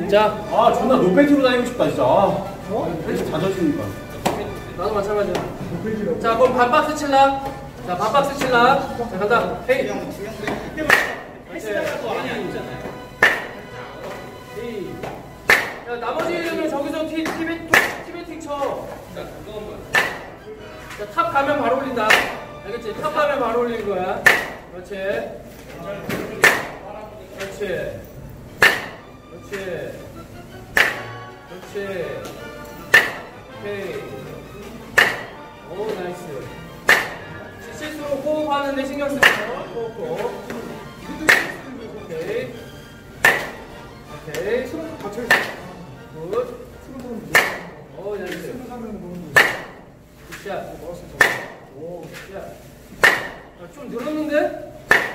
자, 아 존나 노페이지로 다니고 싶다 진짜. 펜치 다 젖으니까. 나도 마찬가지야. 자, 그럼 반박스 칠라. 자, 반박스 칠라. 자, 간다. 헤이. 야, 나머지 이름은 저기서 티베팅 쳐. 자, 탑 가면 바로 올린다. 알겠지? 탑 가면 바로 올리는 거야. 그렇지. 그렇지. 그렇지. 그렇지. 오케이. 오, 나이스. 실수로 호흡하는데 신경 쓰면서 호흡. 오케이. 오케이. 굿. 오, 나이스. 굿샷. 오, 굿샷. 좀 늘었는데?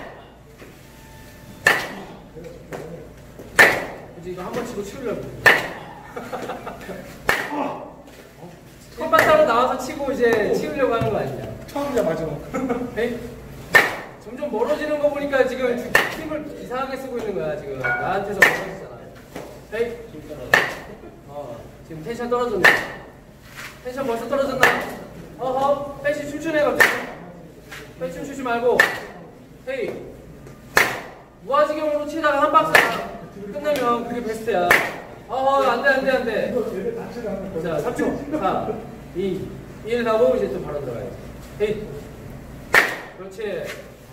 이제 이거 한 번 치고 치우려고. 컵바타로 나와서 치고 이제 치우려고 하는 거 아니냐? 처음이자 마지막. 에이? 점점 멀어지는 거 보니까 지금 힘을 이상하게 쓰고 있는 거야, 지금. 나한테서 멀어지잖아. 에이? 지금 텐션 떨어졌네. 텐션 벌써 떨어졌나? 어허, 패시 춤추네, 갑자기. 패시 춤추지 말고. 헤이. 무아지경으로 치다가 한 박스 끝내면 그게 베스트야. 어허, 안 돼, 안 돼, 안 돼. 자, 3초. 4, 2, 1 하고 이제 또 바로 들어가야지. 헤이. 그렇지.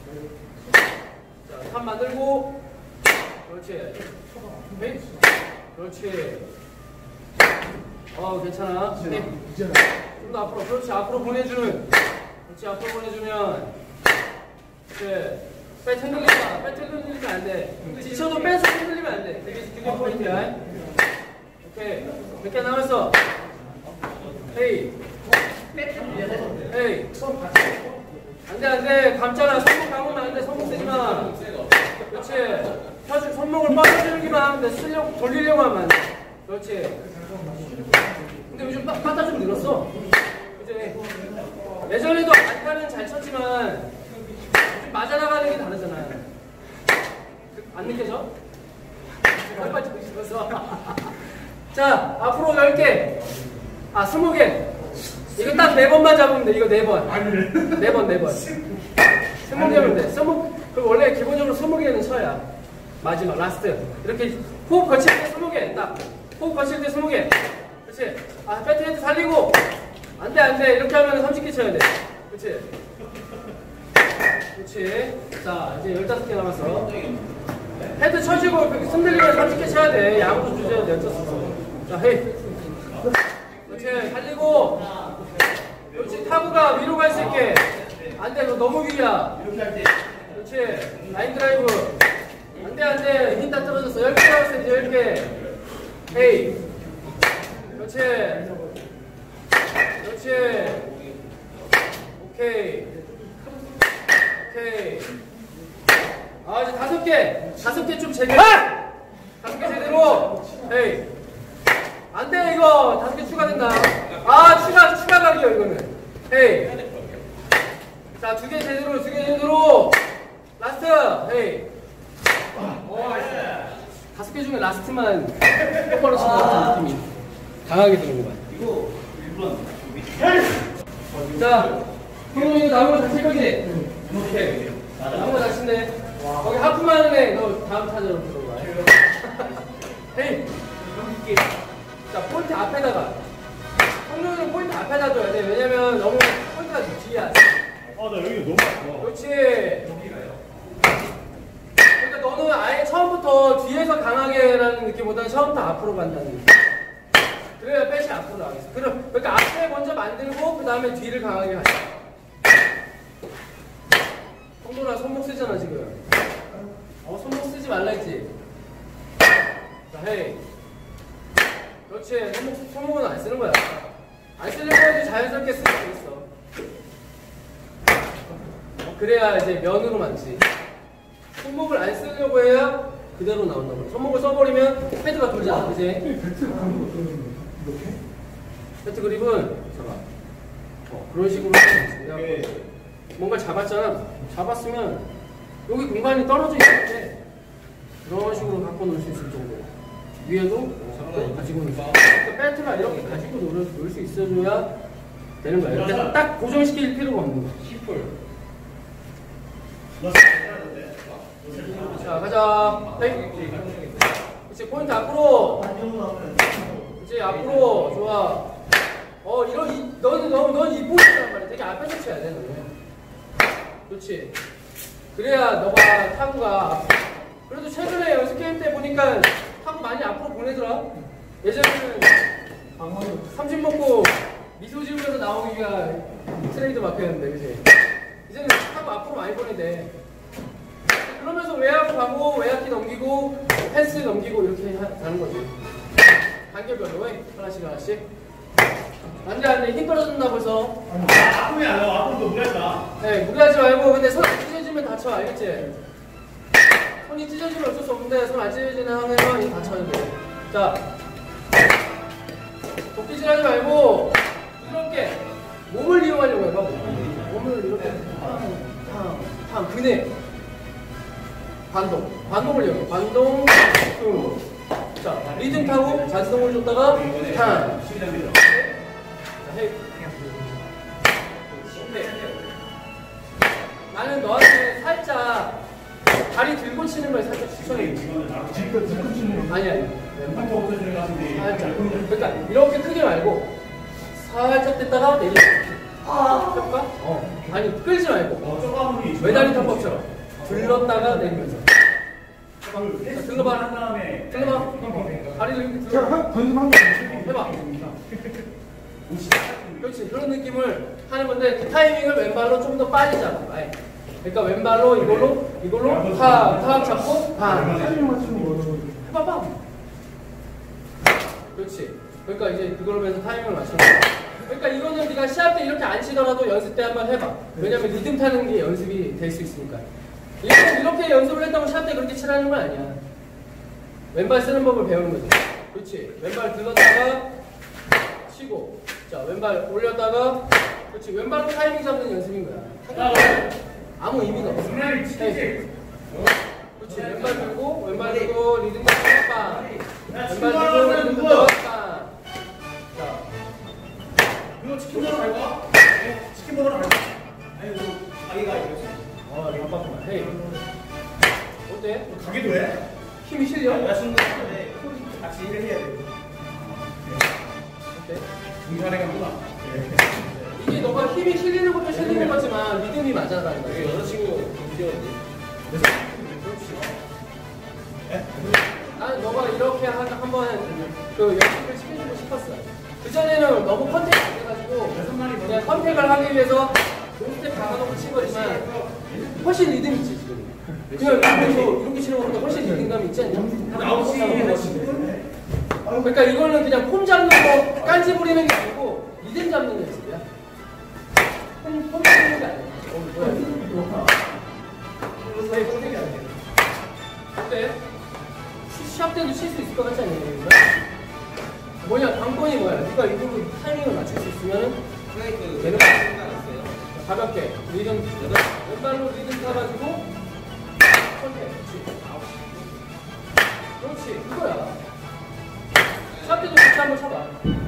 자, 3 만들고. 그렇지. 헤이. 그렇지. 괜찮아. 헤이. 좀 더 앞으로. 그렇지. 앞으로 보내주는. 그렇지. 앞으로 보내주면. 그렇지. 백 흔들리면 마. 백 흔들리면 안 돼. 지쳐도 빼서 흔들리면 안 돼. 그게 포인트야. 오케이. 몇 개 남았어? 헤이. 헤이. 안 돼, 안 돼. 감잖아. 손목 감으면 안 돼. 손목 쓰지 마. 그렇지. 손목을 뻗어주기만 하면 돼. 쓰려고, 돌리려고 하면 안 돼. 그렇지. 근데 요즘 빠따 좀 늘었어. 이제 예전에도 안타는 잘 쳤지만 좀 맞아나가는 게 다르잖아. 안 느껴져? 빨리 좀 싶어서. 자, 앞으로 10개. 20개. 이거 딱 4번만 잡으면 돼. 이거 4번. 아니래. 4번. 20개면 돼. 그럼 원래 기본적으로 20개는 쳐야. 마지막, 라스트. 이렇게 호흡 거칠 때 20개. 딱. 호흡 거칠 때 20개. 그렇지. 배트헤드 살리고. 안 돼. 이렇게 하면 30개 쳐야 돼. 그렇지. 자, 이제 15개 남았어. 헤드 쳐지고 흔들리면 30개 쳐야 돼. 양으로 주셔야 돼. 어쩔 수 없어. 자, 헤이. 그렇지. 살리고. 그렇지. 타구가 위로 갈 수 있게. 안 돼. 너 너무 위야. 그렇지. 라인 드라이브. 안 돼. 힘 다 떨어졌어. 10개 남았어. 이제 10개. 헤이. 그렇지. 오케이. 이제 5개 좀 제대로. 5개 제대로. 헤이. 안 돼, 이거. 5개 추가된다. 추가 각이요, 이거는. 헤이. 자, 2개 제대로. 라스트. 헤이. 5개 중에 라스트만 똑바로 치는 것 같은 느낌이 강하게 드는 것 같아. 자, 형님 나무가 다 칠 거지? 오케이. 나무가 다 친네. 거기 하프만 하네. 너 다음 타자로 들어가. 헤이. 자, 포인트 앞에다가. 형님은 포인트 앞에다 둬야 돼. 왜냐면 너무 포인트가 뒤야. 나 여기 너무 아파. 그렇지. 그러니까 너는 아예 처음부터 뒤에서 강하게 라는 느낌보다는 처음부터 앞으로 간다는 느낌. 그래야 백이 앞으로 나가겠어. 그러니까 앞에 먼저 만들고 그 다음에 뒤를 강하게 하자. 성도나 손목 쓰잖아 지금. 손목 쓰지 말라 했지. 자, 헤이. 그렇지. 손목은 안 쓰는 거야. 안 쓰려고 해도 자연스럽게 쓸 수 있어. 그래야 이제 면으로 만지. 손목을 안 쓰려고 해야 그대로 나온단 말이야. 손목을 써버리면 패드가 돌잖아. 그지? 배트 그립은 잠깐. 그런 식으로 뭔가 잡았잖아. 잡았으면 여기 공간이 떨어져 있을 때 그런 식으로 갖고 놀 수 있을 정도. 위에도 가지고 놀 수 있어. 그러니까 벨트가 이렇게 가지고 놀 수 있어줘야 되는 거야. 이렇게 딱 고정시킬 필요가 없는 거야. 10불. 자, 가자. 네. 그렇지, 포인트 앞으로. 그렇지, 앞으로. 좋아. 넌 이 포인트란 말이야. 되게 앞에서 쳐야 돼, 너는. 그렇지. 그래야 너가 타구가. 그래도 최근에 연습 게임 때 보니까 타구 많이 앞으로 보내더라. 예전에는 30 먹고 미소 지으면서 나오기가 트레이드 마크였는데, 그치? 이제는 타구 앞으로 많이 보내대. 그러면서 외야로 가고, 외야키 넘기고, 펜스 넘기고, 이렇게 가는 거지. 단계별로 해. 하나씩. 안 돼. 힘 떨어진다 벌써. 아픔이 안 나와. 아픔도 무리하다. 네, 무리하지 말고, 근데 손 찢어지면 다쳐, 알겠지? 손이 찢어지면 어쩔 수 없는데, 손 안 찢어지는 한에는 다쳐야 돼. 자. 도끼질 하지 말고, 부드럽게 몸을 이용하려고 해봐. 몸을 이렇게 탕 그네 반동을 이용해. 반동 자 리듬 타고 자지동을 줬다가 탕 자, 헤이. 나는 너한테 살짝 다리 들고 치는 걸 살짝 추천해. 아니 살짝. 그러니까 이렇게 크게 말고 살짝 뗐다가 내리고. 해볼까? 아니 끌지 말고 메달리 탑법처럼 들렀다가 내리면서. 자, 들러봐. 다리를 이렇게 들러. 해봐. 그렇지. 그런 느낌을 하는 건데 그 타이밍을 왼발로 좀 더 빨리 잡아. 그러니까 왼발로 이걸로 탁 잡고 해봐봐. 그렇지. 그러니까 이제 그걸로 해서 타이밍을 맞추는 거야. 그러니까 이거는 네가 시합 때 이렇게 안 치더라도 연습 때 한번 해봐. 왜냐면 리듬 타는 게 연습이 될 수 있으니까. 이렇게 연습을 했다고 시합 때 그렇게 치라는 건 아니야. 왼발 쓰는 법을 배우는 거지. 그렇지. 왼발 들었다가 치고, 자 왼발 올렸다가, 그렇지. 왼발로 타이밍 잡는 연습인 거야. 아무 의미가 없어. 그렇지. 왼발 들고 리듬 잡고 빵. 왼발 들고 리듬 잡고 빵. 자. 이거 치킨 먹으러 갈 거야? 치킨 먹으러 갈 거야? 아니, 이거 가게가 이거였어. 바빴구나. 헤이. 어때? 가게도 해? 힘이 실려? 여자친구한테 같이 일을 해야 돼. 어때? 중간에 가구나. 이게 너가 힘이 실리는 것도 실리는 거지만 리듬이 맞아가는 거야. 여자친구 뛰었지. 나는 너가 이렇게 한번 그 연습을 시켜주고 싶었어. 그전에는 너무 컨택이 안 돼가지고 그냥 컨택을 하기 위해서 노스텝 박아놓고 친 거지만 훨씬 리듬 있지 지금. 그냥 이렇게 치는 것보다 훨씬 리듬감이 있지 않냐? 그러니까 이거는 그냥 폼 잡는 거 깐지 부리는 게 아니고 리듬 잡는 연습이야. 폼 잡는 게 아니야. 뭐야? 어때? 시합 때도 칠 수 있을 것 같지 않냐? 뭐냐, 관건이 뭐야? 네가 이걸로 타이밍을 맞출 수 있으면 되는 거야. 가볍게 리듬, 왼발로 리듬 타가지고 컨택. 그렇지, 그거야. 시합 때도 그렇게 한번 쳐봐.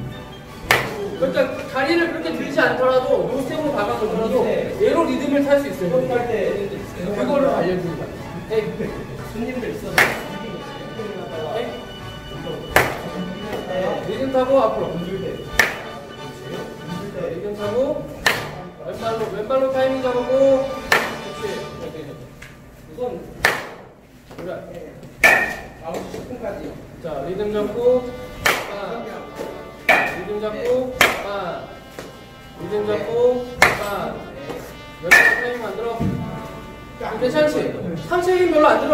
그러니까 다리를 그렇게 들지 않더라도 노스텝으로 박아놓더라도 얘로 리듬을 탈 수 있어요. 그거를 알려주는 거야. 손님들 있어. 리듬 타고 앞으로. 리듬 타고 왼발로 타이밍 잡고. 그렇지. 우선 그래. 9시 10분까지. 자, 리듬 잡고 빵. 리듬 잡고 빵. 리듬 잡고 빵. 왼발 타이밍 만들어. 괜찮지? 상체 힘 별로 안 들어.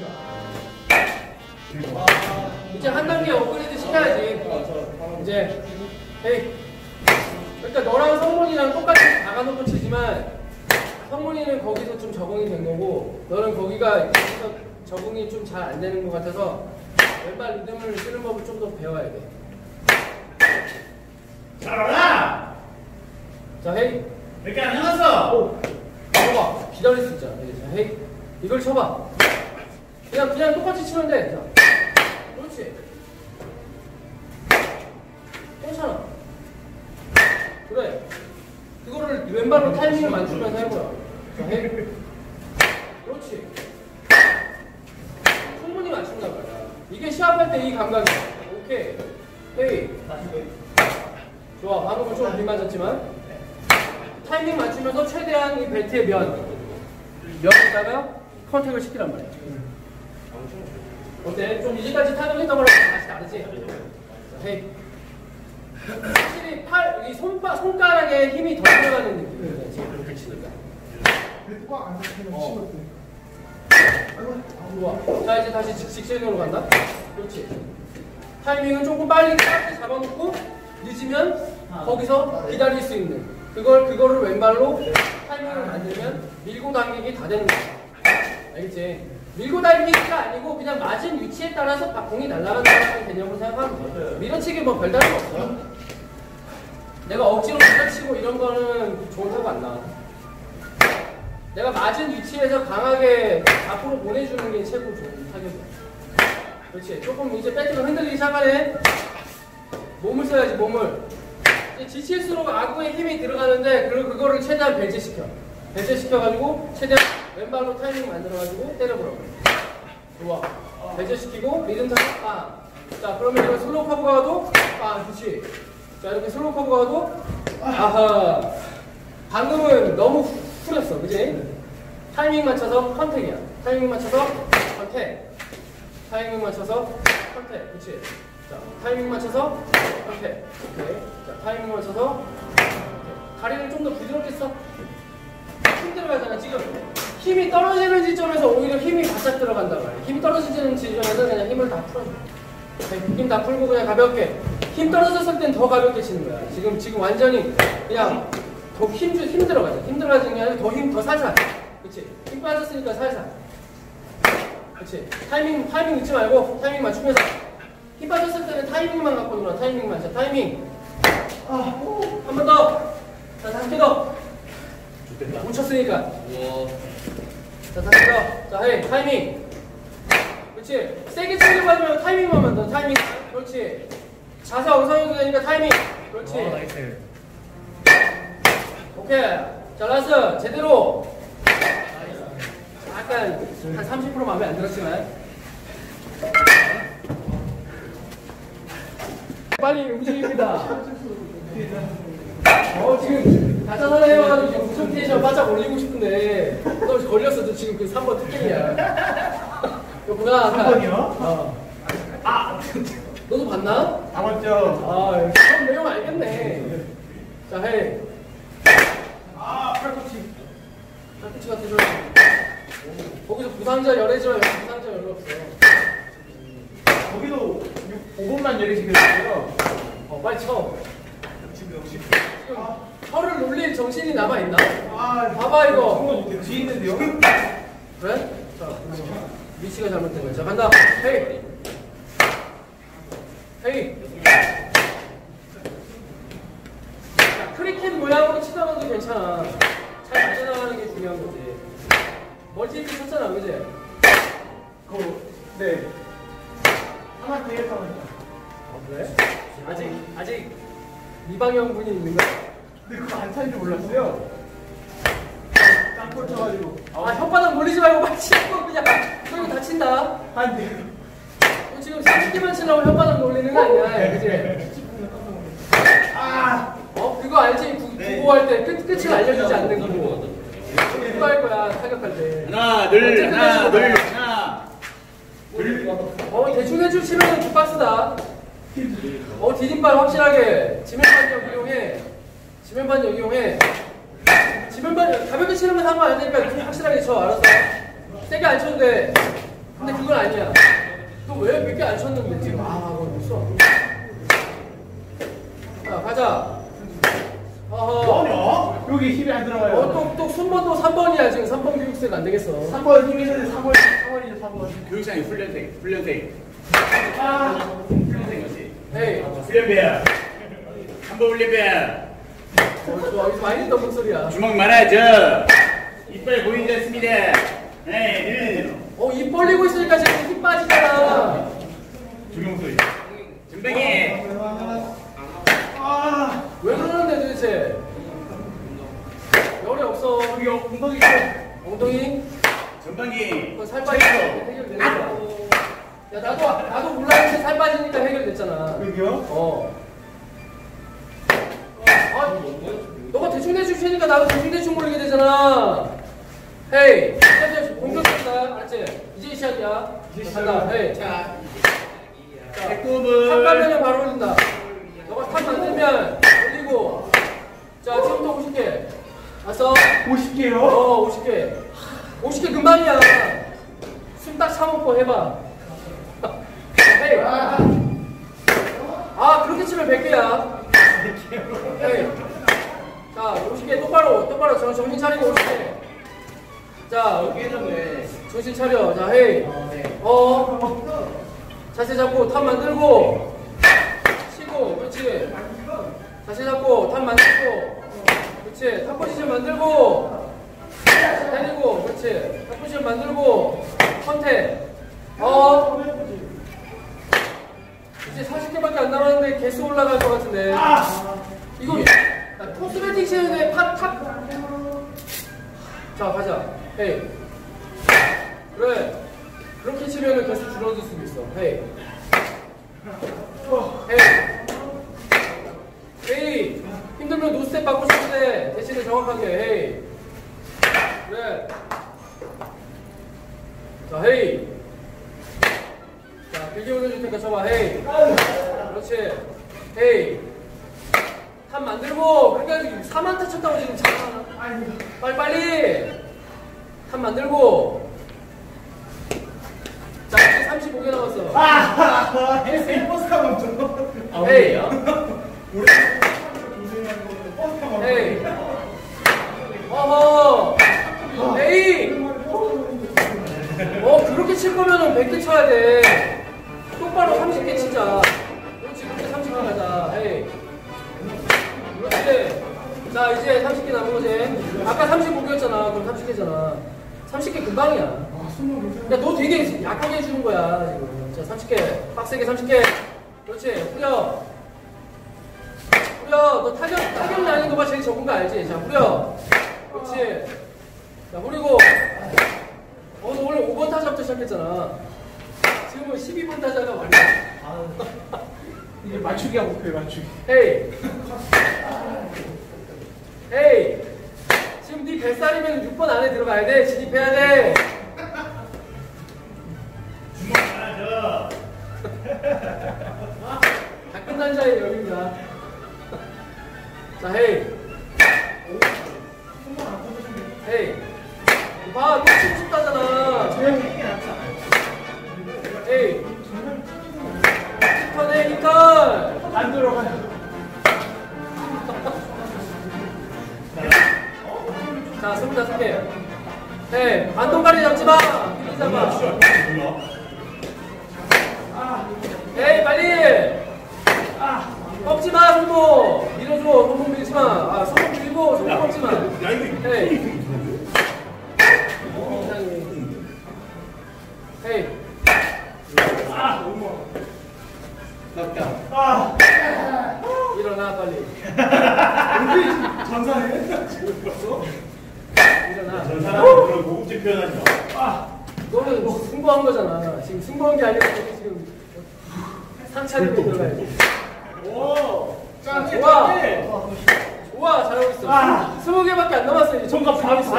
이제 한 단계 업그레이드 시켜야지. 이제 헤이. 그러니까 너랑 성문이랑 똑같이 박아놓고 치지만 성문이는 거기서 좀 적응이 된 거고 너는 거기가 여기서 적응이 좀 잘 안 되는 것 같아서 왼발 리듬을 쓰는 법을 좀 더 배워야 돼. 잘하라! 자 헤이. 몇 개 안 남았어! 봐봐. 기다릴 수 있잖아. 자 헤이. 이걸 쳐봐. 그냥 똑같이 치면 돼. 자. 그렇지. 괜찮아. 그래. 그거를 왼발로 타이밍을 맞추면서 해보라. 자, 해. 그렇지. 충분히 맞춘단 말이야. 이게 시합할 때 이 감각이야. 오케이. 헤이. 좋아. 방금은 좀 빗 맞았지만. 타이밍 맞추면서 최대한 이 벨트의 면에다가 컨택을 시키란 말이야. 어때? 좀 이제까지 타격했던 거랑 다시 다르지? 자, 헤이. 확실히 이 손가락에 힘이 더 들어가는 느낌이야. 지금 그렇게 치니까. 꽉안 잡히면 좋아. 자, 이제 다시 직선으로 간다. 그렇지. 타이밍은 조금 빨리 잡아놓고 늦으면 거기서 기다릴 수 있는 그거를 왼발로 타이밍을 만들면 밀고 당기기 다 되는 거야. 알겠지? 밀고 당기기가 아니고 그냥 맞은 위치에 따라서 공이 날아간다는 개념으로 생각하면 돼. 밀어치기 뭐 별다른 거 없어. 내가 억지로 밀어치고 이런 거는 좋은 타구 안 나와. 내가 맞은 위치에서 강하게 앞으로 보내주는 게 최고 좋은 타격이야. 그렇지. 조금 이제 배트가 흔들리기 시작하네. 몸을 써야지, 몸을. 이제 지칠수록 아구에 힘이 들어가는데 그거를 최대한 배제시켜. 배제시켜가지고 최대한 왼발로 타이밍 만들어가지고 때려보라고. 좋아. 배제시키고 리듬 타격 빵. 자, 그러면 이거 슬로우 커브가 와도 빵. 그렇지. 자, 이렇게 슬로우 커브가 와도 아하. 방금은 너무 풀렸어, 그지? 타이밍 맞춰서 컨택이야. 타이밍 맞춰서 컨택. 타이밍 맞춰서 컨택. 그치? 자, 타이밍 맞춰서 컨택. 오케이. 자, 타이밍 맞춰서 컨택. 다리를 좀 더 부드럽게 써. 힘 들어가잖아. 지금 힘이 떨어지는 지점에서 오히려 힘이 바짝 들어간단 말이야. 힘이 떨어지는 지점에서 그냥 힘을 다 풀어줘. 힘 다 풀고 그냥 가볍게. 힘 떨어졌을 땐 더 가볍게 치는 거야. 지금 완전히 그냥 더 힘 들어가자. 힘 들어가지는 게 아니라 더 살살. 그치? 힘 빠졌으니까 살살. 그치? 타이밍 늦지 말고 타이밍 맞추면서 힘 빠졌을 때는 타이밍만 갖고 놀아. 타이밍만. 자, 타이밍. 한 번 더. 자, 다시 더. 못 쳤으니까. 자, 다시 더. 자, 헤이, 타이밍. 그렇지. 세게 치려고 하지 말고 타이밍만 만들어. 타이밍. 그렇지. 자세 엉성해도 되니까 타이밍. 그렇지. 나이스. 오케이. 자, 라스. 제대로. 약간 한 30% 마음에 안 들었지만. 빨리 움직입니다. 지금 다자산에 해와가지고 지금 무슨 텐션 바짝 올리고 싶은데 너 걸렸어. 너 지금 그 3번 특징이야. 이거구나. 3번이요? 너도 봤나? 다 맞죠? 그런 내용 알겠네. 자, 해. 팔꿈치. 팔꿈치 같은 소리. 거기서 부상자 열애지만 부상자 열애 없어. 거기도 5분만 열리시겠어요? 빨리 쳐. 지금 혀를 놀릴 정신이 남아있나? 봐봐 이거. 뒤에 있는데요? 그래? 자, 위치가 잘못된 거야. 자, 간다. 헤이. 헤이. 자, 크리켓 모양으로 치다가도 괜찮아. 잘 맞아나가는 게 중요한 거지. 멀티히트 쳤잖아, 그지? 네. 하나 뒤에 타면. 그래? 아직 이방형 분이 있는 거야? 근데 그거 안 차인 줄 몰랐어요. 짱꼴 쳐가지고. 혓바닥 놀리지 말고 막 치고 그냥 그리고 다친다. 한 대. 너 지금 30개만 치려고 혓바닥 놀리는 거 아니야, 그지? 그거 알지? 구호할 때 끝을 알려주지 않는 거. 그거 할 거야, 타격할 때. 하나, 둘, 하나, 둘, 하나. 대충 치면 굿박스다. 디딤발 확실하게. 지면반력 이용해. 지면반 가볍게 치는 건 상관 안 되니까 확실하게 쳐. 알았어. 세게 안 쳐도 돼. 근데 그건 아니야. 너 왜 몇 개 안 쳤는데 지금? 그거 못 써. 자, 가자. 뭐냐? 여기 힘이 안 들어가요. 또 순번도 3번이야. 지금 3번 교육생 안 되겠어. 3번 힘이 있는데 3번이죠, 3번. 교육장이 훈련생. 훈련생이지. 헤이. 훈련배야. 한번 훈련배야. 좋아. 여기서 많이 듣던 목소리야. 주먹 말아줘. 이빨 보이지 않습니다. 네, 입 벌리고 있으니까 지금 힘 빠지잖아. 조경소리. 준비해. 왜 그러는데 도대체? 열이 없어. 여기 엉덩이 있어. 엉덩이? 전방기. 그거 살 빠지니까 해결되는 거야. 야, 나도 몰랐는데 살 빠지니까 해결됐잖아. 여기요? 너가 대충 치니까 나도 대충 몰리게 되잖아. 헤이, 이제 공격한다. 알았지? 이제 시작이야. 간다. 헤이. 자, 탑 109분. 가면은 바로 올린다. 너가 탑 만들면 올리고. 자, 지금부터 50개. 왔어? 50개요? 50개. 50개 금방이야. 숨 딱 참고 해봐. 헤이. 그렇게 치면 100개야. 헤이. 자, 50개 똑바로 정신 차리고 50개. 자, 정신 차려. 자, 헤이. 자세 잡고 탑 만들고 치고, 그렇지. 자세 잡고 탑 만들고, 그렇지. 탑 포지션 만들고 때리고, 그렇지. 탑 포지션 만들고 컨택. 이제 40개밖에 안 남았는데 개수 올라갈 것 같은데. 이거 포스베팅 치는데 탑. 자, 가자. 헤이. 그래. 그렇게 치면은 개수 줄어들 수도 있어. 헤이. 헤이. 힘들면 노스텝 받고 싶은데 대신에 정확하게. 헤이. 그래. 자, 헤이. 자, 길게 올려줄 테니까 쳐봐. 헤이. 그렇지. 헤이. 탑 만들고. 그러니까 4만타 쳤다고 지금 장난하나? 빨리. 탑 만들고. 자, 이제 35개 남았어. 버스카 먼저. 헤이. 우리 헤이. 어허. 헤이. 그렇게 칠 거면은 100개 쳐야 돼. 똑바로 30개 치자. 그렇지, 그렇게 30개 가자. 헤이. 그렇지. 자, 이제 30개 남은 거지. 아까 35개였잖아. 그럼 30개잖아. 30개 금방이야. 야, 너 되게 약하게 해주는 거야, 지금. 자, 30개. 빡세게 30개. 그렇지. 후려. 너 타격 라인 너가 제일 적은 거 알지? 자, 후려. 그렇지. 자, 후리고. 너 원래 5번 타자부터 시작했잖아. 지금은 12번 타자가 말이야. 이게 맞추기가 목표야, 맞추기. 헤이. 헤이. 지금 네 뱃살이면 6번 안에 들어가야 돼. 진입해야 돼. 주먹 하나 줘. 다 끝난 자의 여유입니다. 자, 헤이. 헤이. 봐, 또 치고 싶다잖아. 헤이. 턴에 히턴. 안 들어가요. 자, 25개. 헤이. 반동가리 잡지 마. 길이 잡아. 헤이, 빨리. 꺾지 마, 손목. 밀어줘. 손목 밀지 마. 손목 밀고, 손목 꺾지 마. 헤이. 헤이. 일어나, 빨리. 전사해? 일어나. 전 사람은 그런 고급진 표현하지 마. 너는 승부한 거잖아. 지금 승부한 게 아니라 지금 상차림에 들어가야지. 좋아. 좋아, 잘하고 있어. 20개밖에 안 남았어. 이제 정답 다 있어.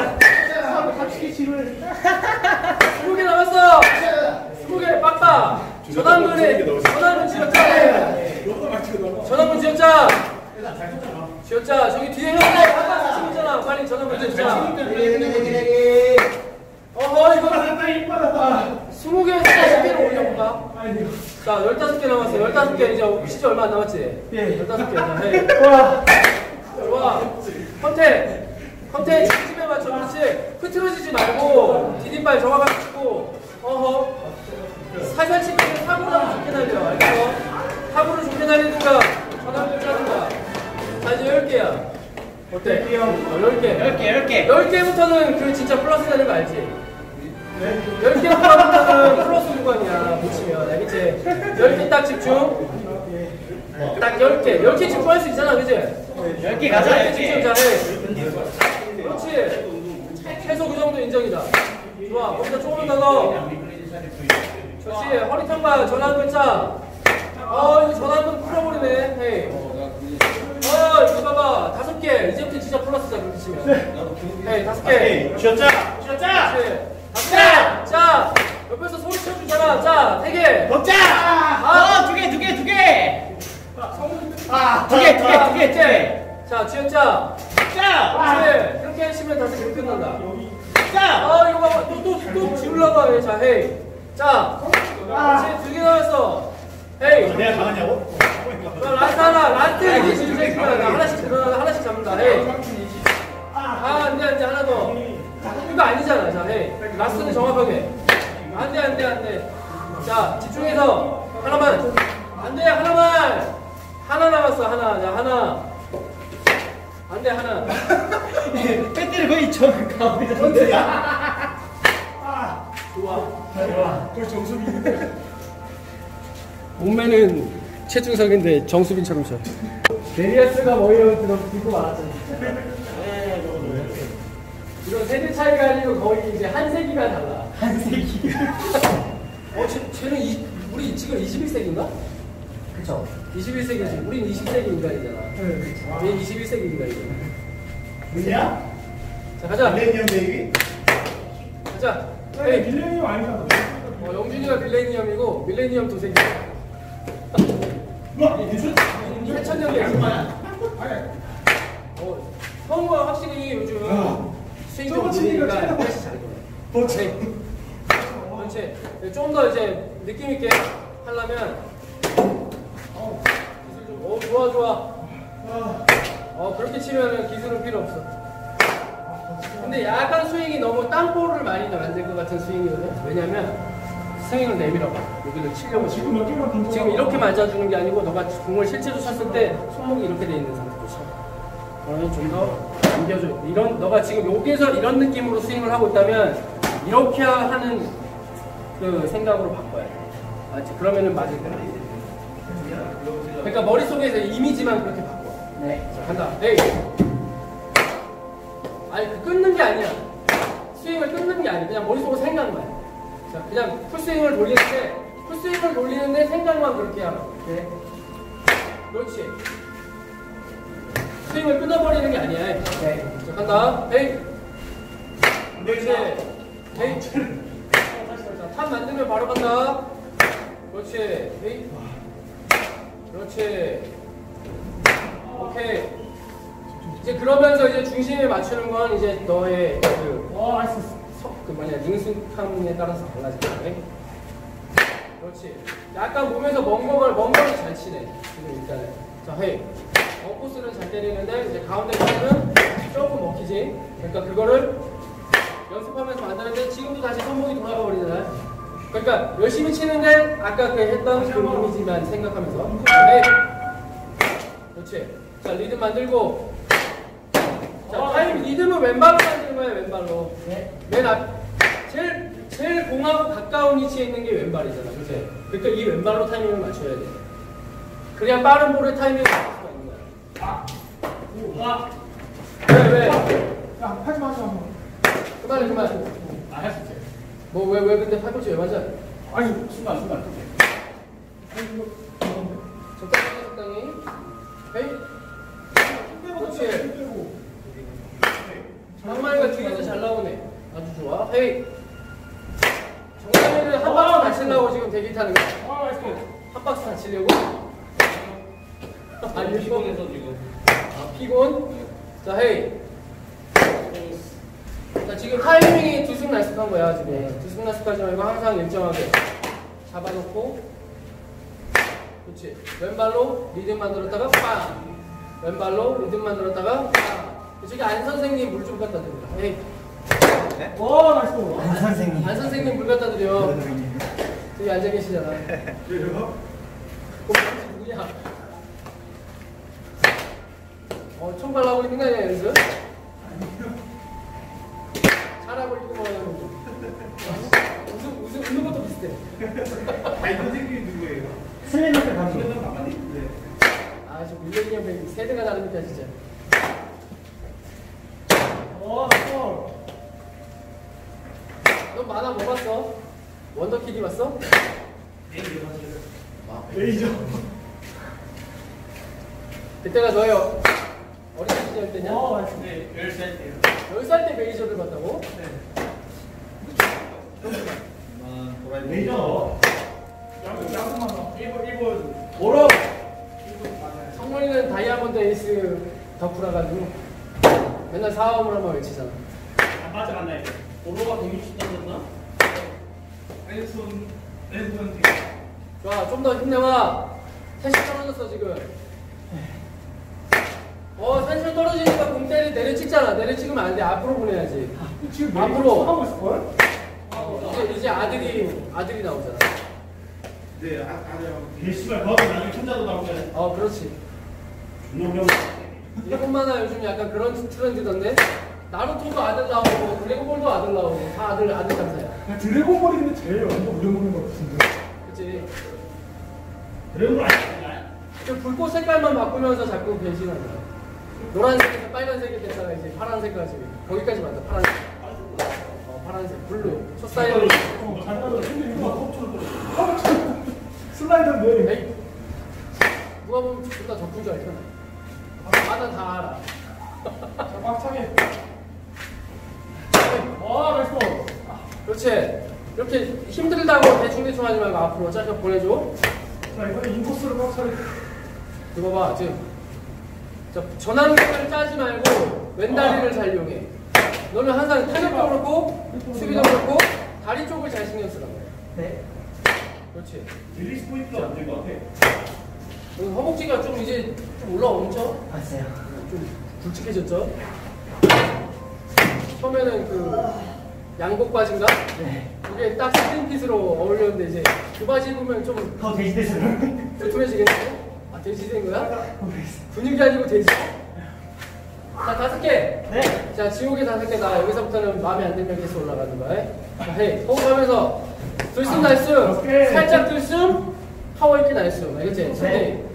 20개 남았어. 20개 빡빡. 전환문 지었자. 전환문 지었자. 지었자. 저기 뒤에 형들 아까 친구잖아. 빨리 전환문 지었자. 이거 20개에서 40개로 올려볼까? 자, 15개 남았어. 15개 이제 시즌 얼마 안 남았지? 15개. 자, 헤이. 좋아. 컨택 중심에 맞춰. 그렇지. 흐트러지지 말고 디딤발 정확하게 치고. 살살 치면 탑으로 좋게 날려. 알겠어? 탑으로 좋게 날리든가 전환을 짜든가. 자, 이제 10개야. 어때? 10개. 10개부터는 그 진짜 플러스 되는 거 알지? 10개부터는 플러스 구간이야. 못 치면. 알겠지? 10개 딱 집중. 딱 10개. 10개 집중할 수 있잖아, 그지? 10개 가자. 10개 집중 잘해. 그렇지. 최소 그 정도 인정이다. 좋아. 거기다 조금 더 넣어. 그렇지. 허리 턴과 전환 글자. 이거 전환은 풀어버리네. 헤이. 이거 봐봐. 5개. 이제부터 진짜 플러스다, 그렇게 치면. 헤이, 5개. 쥐었자. 그렇지. 5개. 자, 옆에서 소리 쳐주잖아. 자, 3개. 먹자. 두 개. 두 개. 자, 쥐었자. 그렇지. 그렇게 하시면 다시 그렇게 끝난다. 이거 봐봐. 또 지우려고 하네. 자, 헤이. 자, 그렇지. 2개 나왔어. 헤이. 내가 강하냐고? 라스트 하나. 라스트 이게 진짜 중요하다. 하나씩 잡는다. 헤이. 안 돼. 하나 더. 이거 아니잖아. 자, 헤이. 라스트는 정확하게. 안 돼. 자, 집중해서. 하나만. 안 돼, 하나만. 하나 남았어, 하나. 자, 하나. 안 돼, 하나. 배터리 거의 저 가운데 전체야. 좋아. 거의 정수비. 몸매는 최중석인데 정수빈처럼 쳐. 베리아스가 머리를 들고 말았잖아. 이건 세대 차이가 아니고 거의 이제 한 세기가 달라. 한 세기. 쟤는 우리 지금 21세기인가? 그쵸. 21세기지. 우린 20세기 인간이잖아. 얘 21세기 인간이잖아. 뭐냐? 자, 가자. 밀레니엄 베이비? 가자. 네, 밀레니엄 아니잖아. 영준이가 밀레니엄이고 밀레니엄 도색이. 우와, 무슨? 8000년대. 성우가 확실히 요즘 스윙 좀 보니까 훨씬 잘 보네. 그렇지. 좀 더 이제 느낌 있게 하려면 기술 좀. 좋아. 그렇게 치면은 기술은 필요 없어. 근데 약간 스윙이 너무 땅볼을 많이 만들 것 같은 스윙이거든. 왜냐면 스윙을 내밀어봐. 여기를 치려고 지금 몇 개만 던져. 지금 이렇게 맞아주는 게 아니고 너가 공을 실제로 쳤을 때 손목이 이렇게 돼 있는 상태로 쳐. 그러면 좀 더 당겨줘. 너가 지금 여기에서 이런 느낌으로 스윙을 하고 있다면 이렇게 하는 그 생각으로 바꿔야 돼. 맞지? 그러면은 맞을 거야. 그러니까 머릿속에서 이미지만 그렇게 바꿔. 네. 자, 간다. 에이. 아니, 끊는 게 아니야. 스윙을 끊는 게 아니야. 그냥 머릿속으로 생각만. 자, 그냥 풀스윙을 돌리는데 생각만 그렇게 하라. 오케이. 그렇지. 스윙을 끊어버리는 게 아니야. 네. 자, 간다. 에이. 그렇지. 에이. 자, 탑 만들면 바로 간다. 그렇지. 에이. 그렇지. 오케이. 이제 그러면서 이제 중심에 맞추는 건 이제 너의 능숙함에 따라서 달라질 거야. 그렇지. 약간 몸에서 먼 거를 잘 치네. 지금 일단은. 자, 헤이. 코스는 잘 때리는데 이제 가운데 코스는 조금 먹히지. 그러니까 그거를 연습하면서 만드는데 지금도 다시 손목이 돌아가 버리잖아. 그러니까 열심히 치는데 아까 그 했던 그 이미지만 생각하면서. 헤이. 그렇지. 자, 리듬 만들고. 자, 타임 리듬은 왼발로 만드는 거야, 왼발로. 네. 맨 앞, 제일 공하고 가까운 위치에 있는 게 왼발이잖아, 그치? 그러니까 이 왼발로 타이밍을 맞춰야 돼. 그래야 빠른 볼의 타이밍을 맞출 수가 있는 거야. 왜? 야, 하지 마. 그만. 할 수 있어요. 왜 근데 팔꿈치 왜 맞아? 아니, 순간. 적당히. 헤이. 그렇지. 정말이가 뒤에서 잘 나오네. 아주 좋아. 헤이. 정말이는 한 박스 다치려고 지금 대기 타는 거야. 한 박스 다치려고? 아니, 피곤해서 지금. 피곤? 자, 헤이. 자, 지금 타이밍이 들쑥날쑥한 거야, 지금. 들쑥날쑥하지 말고 항상 일정하게 잡아놓고. 그렇지. 왼발로 리듬 만들었다가 빵. 왼발로 리듬 만들었다가 빵. 저기 안 선생님 물 좀 갖다 드립니다. 에이. 나이스. 안 선생님. 안 선생님 물 갖다 드려. 저기 앉아 계시잖아. 그래요? 누구냐? 총발하고 있는 거 아니야, 연습? 잘하고 있고 뭐. 웃는 것도 비슷해. 아니, 선생님이 누구예요? 슬램한테 가면. 가만히? 네. 아, 저 밀레니엄 베이비 세대가 다르니까 진짜. 너 만화 뭐 봤어? 원더키디 봤어? 레이저. 그때가 너의 어린 시절 때냐? 네, 10살 때요. 10살 때 메이저를 봤다고? 레이저. 야구만 봐. 일본. 뭐라고? 성문이는 다이아몬드 에이스 덕후라 가지고 맨날 사업을 한번 외치잖아. 안 맞아간다 이제. 오로가 160 던졌나? 왼손 뒤. 좋아, 좀 더 힘내봐. 텐션 떨어졌어 지금. 텐션 떨어지니까 공 내려 찍잖아. 내려 찍으면 안 돼. 앞으로 보내야지. 지금 앞으로. 하고 있을 걸? 이제 아들이 나오잖아. 네, 아들. 씨발 거기 나중에 천자도 나오면. 그렇지. 준호형. 일본 만화 요즘 약간 그런 트렌드던데. 나루토도 아들 나오고 드래곤볼도 아들 나오고 다 아들 장사야. 드래곤볼이 근데 제일 완전 우려먹는 거 같은데. 그치? 드래곤볼 아니야? 그 불꽃 색깔만 바꾸면서 자꾸 변신하는 거야. 노란색에서 빨간색이 됐다가 이제 파란색까지. 거기까지 맞다. 파란색. 파란색. 블루. 소사이어. 잘 따라. 근데 이거 컵처럼 슬라이더인데. 에이. 누가 보면 존나 덕후인 줄 알잖아. 나는 다 알아. 자, 꽉 차게. 나이스. 그렇지. 이렇게 힘들다고 대충 하지 말고 앞으로 짧게 보내줘. 자, 이번에 인코스를 꽉 차게. 이거 봐, 지금. 자, 전환각을 짜지 말고 왼다리를 잘 이용해. 너는 항상 타격도 그렇고, 수비도 그렇고, 다리 쪽을 잘 신경 쓰라고 해. 네. 그렇지. 릴리스 포인트가 안 된 것 같아. 여기 허벅지가 좀 이제 좀 올라오죠? 봤어요. 좀 굵직해졌죠? 처음에는 그 양복 바지인가? 네. 이게 딱 스kin핏으로 어울렸는데 이제 그 바지 입으면 좀 더 돼지돼서. 두툼해지겠네? 아, 돼지 된 거야? 모르겠어요. 근육이 아니고 돼지. 자, 5개. 네. 자, 지옥의 5개다. 여기서부터는 마음에 안 들면 계속 올라가는 거야. 자, 헤이. 호흡하면서 들숨 날숨. 오케이. 살짝 들숨. 파워 있게 날숨. 알겠지? 네.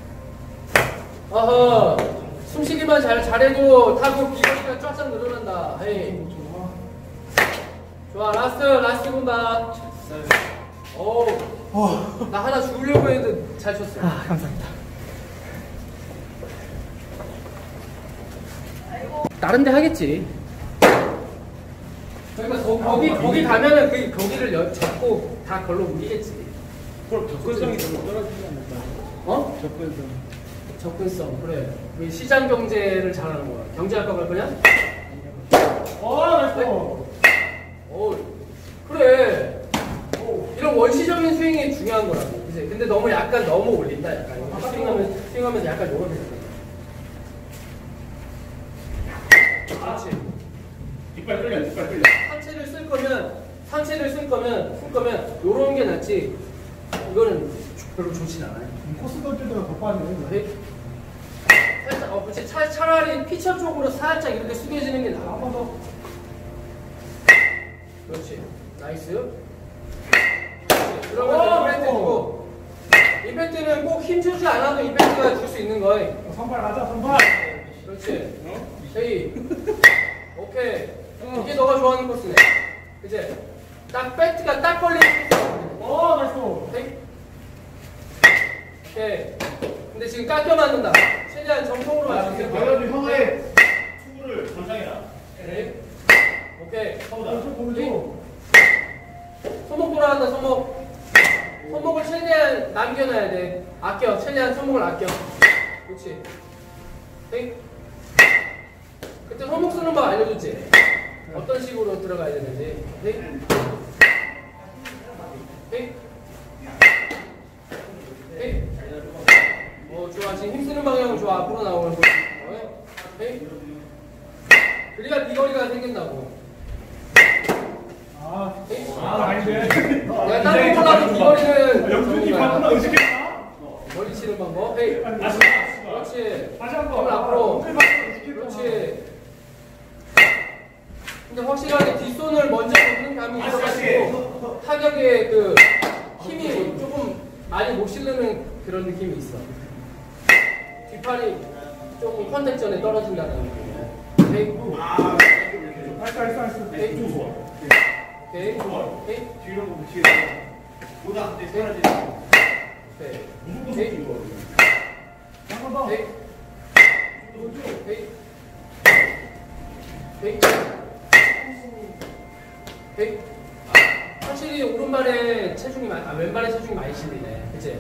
어허. 숨쉬기만 잘해도 타고 비거리가 쫙쫙 늘어난다. 헤이. 좋아. 라스트 군다. 오. 나 하나 죽으려고 했는데 잘 쳤어. 감사합니다. 다른 데 하겠지. 그러니까 거기 가면은 거기를 잡고 다 걸로 옮기겠지. 그럼 접근성이 좀 떨어지지 않을까? 어? 접근성. 그래. 우리 시장 경제를 잘하는 거야. 경제학과 갈 거냐? 나이스. 그래. 이런 원시적인 스윙이 중요한 거라고. 그치? 근데 너무 올린다. 약간. 스윙하면서 약간 요렇게 된다. 그렇지. 이빨 끌려. 상체를 쓸 거면 요런 게 낫지. 이거는 별로 좋진 않아요. 코스 던질 때가 더 빠지네. 살짝, 그렇지. 차라리 피처 쪽으로 살짝 이렇게 숙여지는 게 나아. 한 번 더. 그렇지. 나이스. 그러면 이벤트 주고. 이벤트는 꼭 힘주지 않아도 이벤트가 줄 수 있는 거야. 선발 가자, 선발. 그렇지. 헤이. 오케이. 이게 너가 좋아하는 코스네. 그치? 딱 배트가 딱 걸리는 코스. 나이스. 헤이. 오케이. 근데 지금 깎여 맞는다. 최대한 정통으로 맞추세요. 당연히 형의 투구를 전장해라. 네. 오케이. 가보자. 손목 돌아간다, 손목. 손목을 최대한 남겨놔야 돼. 아껴. 최대한 손목을 아껴. 그렇지. 헤이. 그때 손목 쓰는 법 알려줬지? 어떤 식으로 들어가야 되는지. 헤이. 헤이. 헤이. 좋아. 지금 힘쓰는 방향은 좋아. 앞으로 나오는 거. 헤이. 그래야 비거리가 생긴다고. 헤이. 아닌데. 내가 다른 거라도 비거리는 영준이 바꾸나 의식했나? 멀리 치는 방법. 헤이. 다시. 그렇지. 다시 한 힘을 번. 앞으로. 그렇지. 그렇지. 근데 확실하게 뒷손을 먼저 놓는 감이 있어가지고 타격에 그 힘이 조금 많이 못 실르는 그런 느낌이 있어. 뒷팔이 조금 컨택 전에 떨어진다는 느낌이야. 오케이. 알았어. 오케이. 좋아. 오케이. 좋아. 오케이. 뒤로 보고 뒤에. 보다 내 사라지. 오케이. 무슨 오케이. 이거. 한번 더. 오케이. 오케이. 오케이. 오케이. 확실히 오른발에 체중이 많이, 왼발에 체중이 많이 실리네. 그치?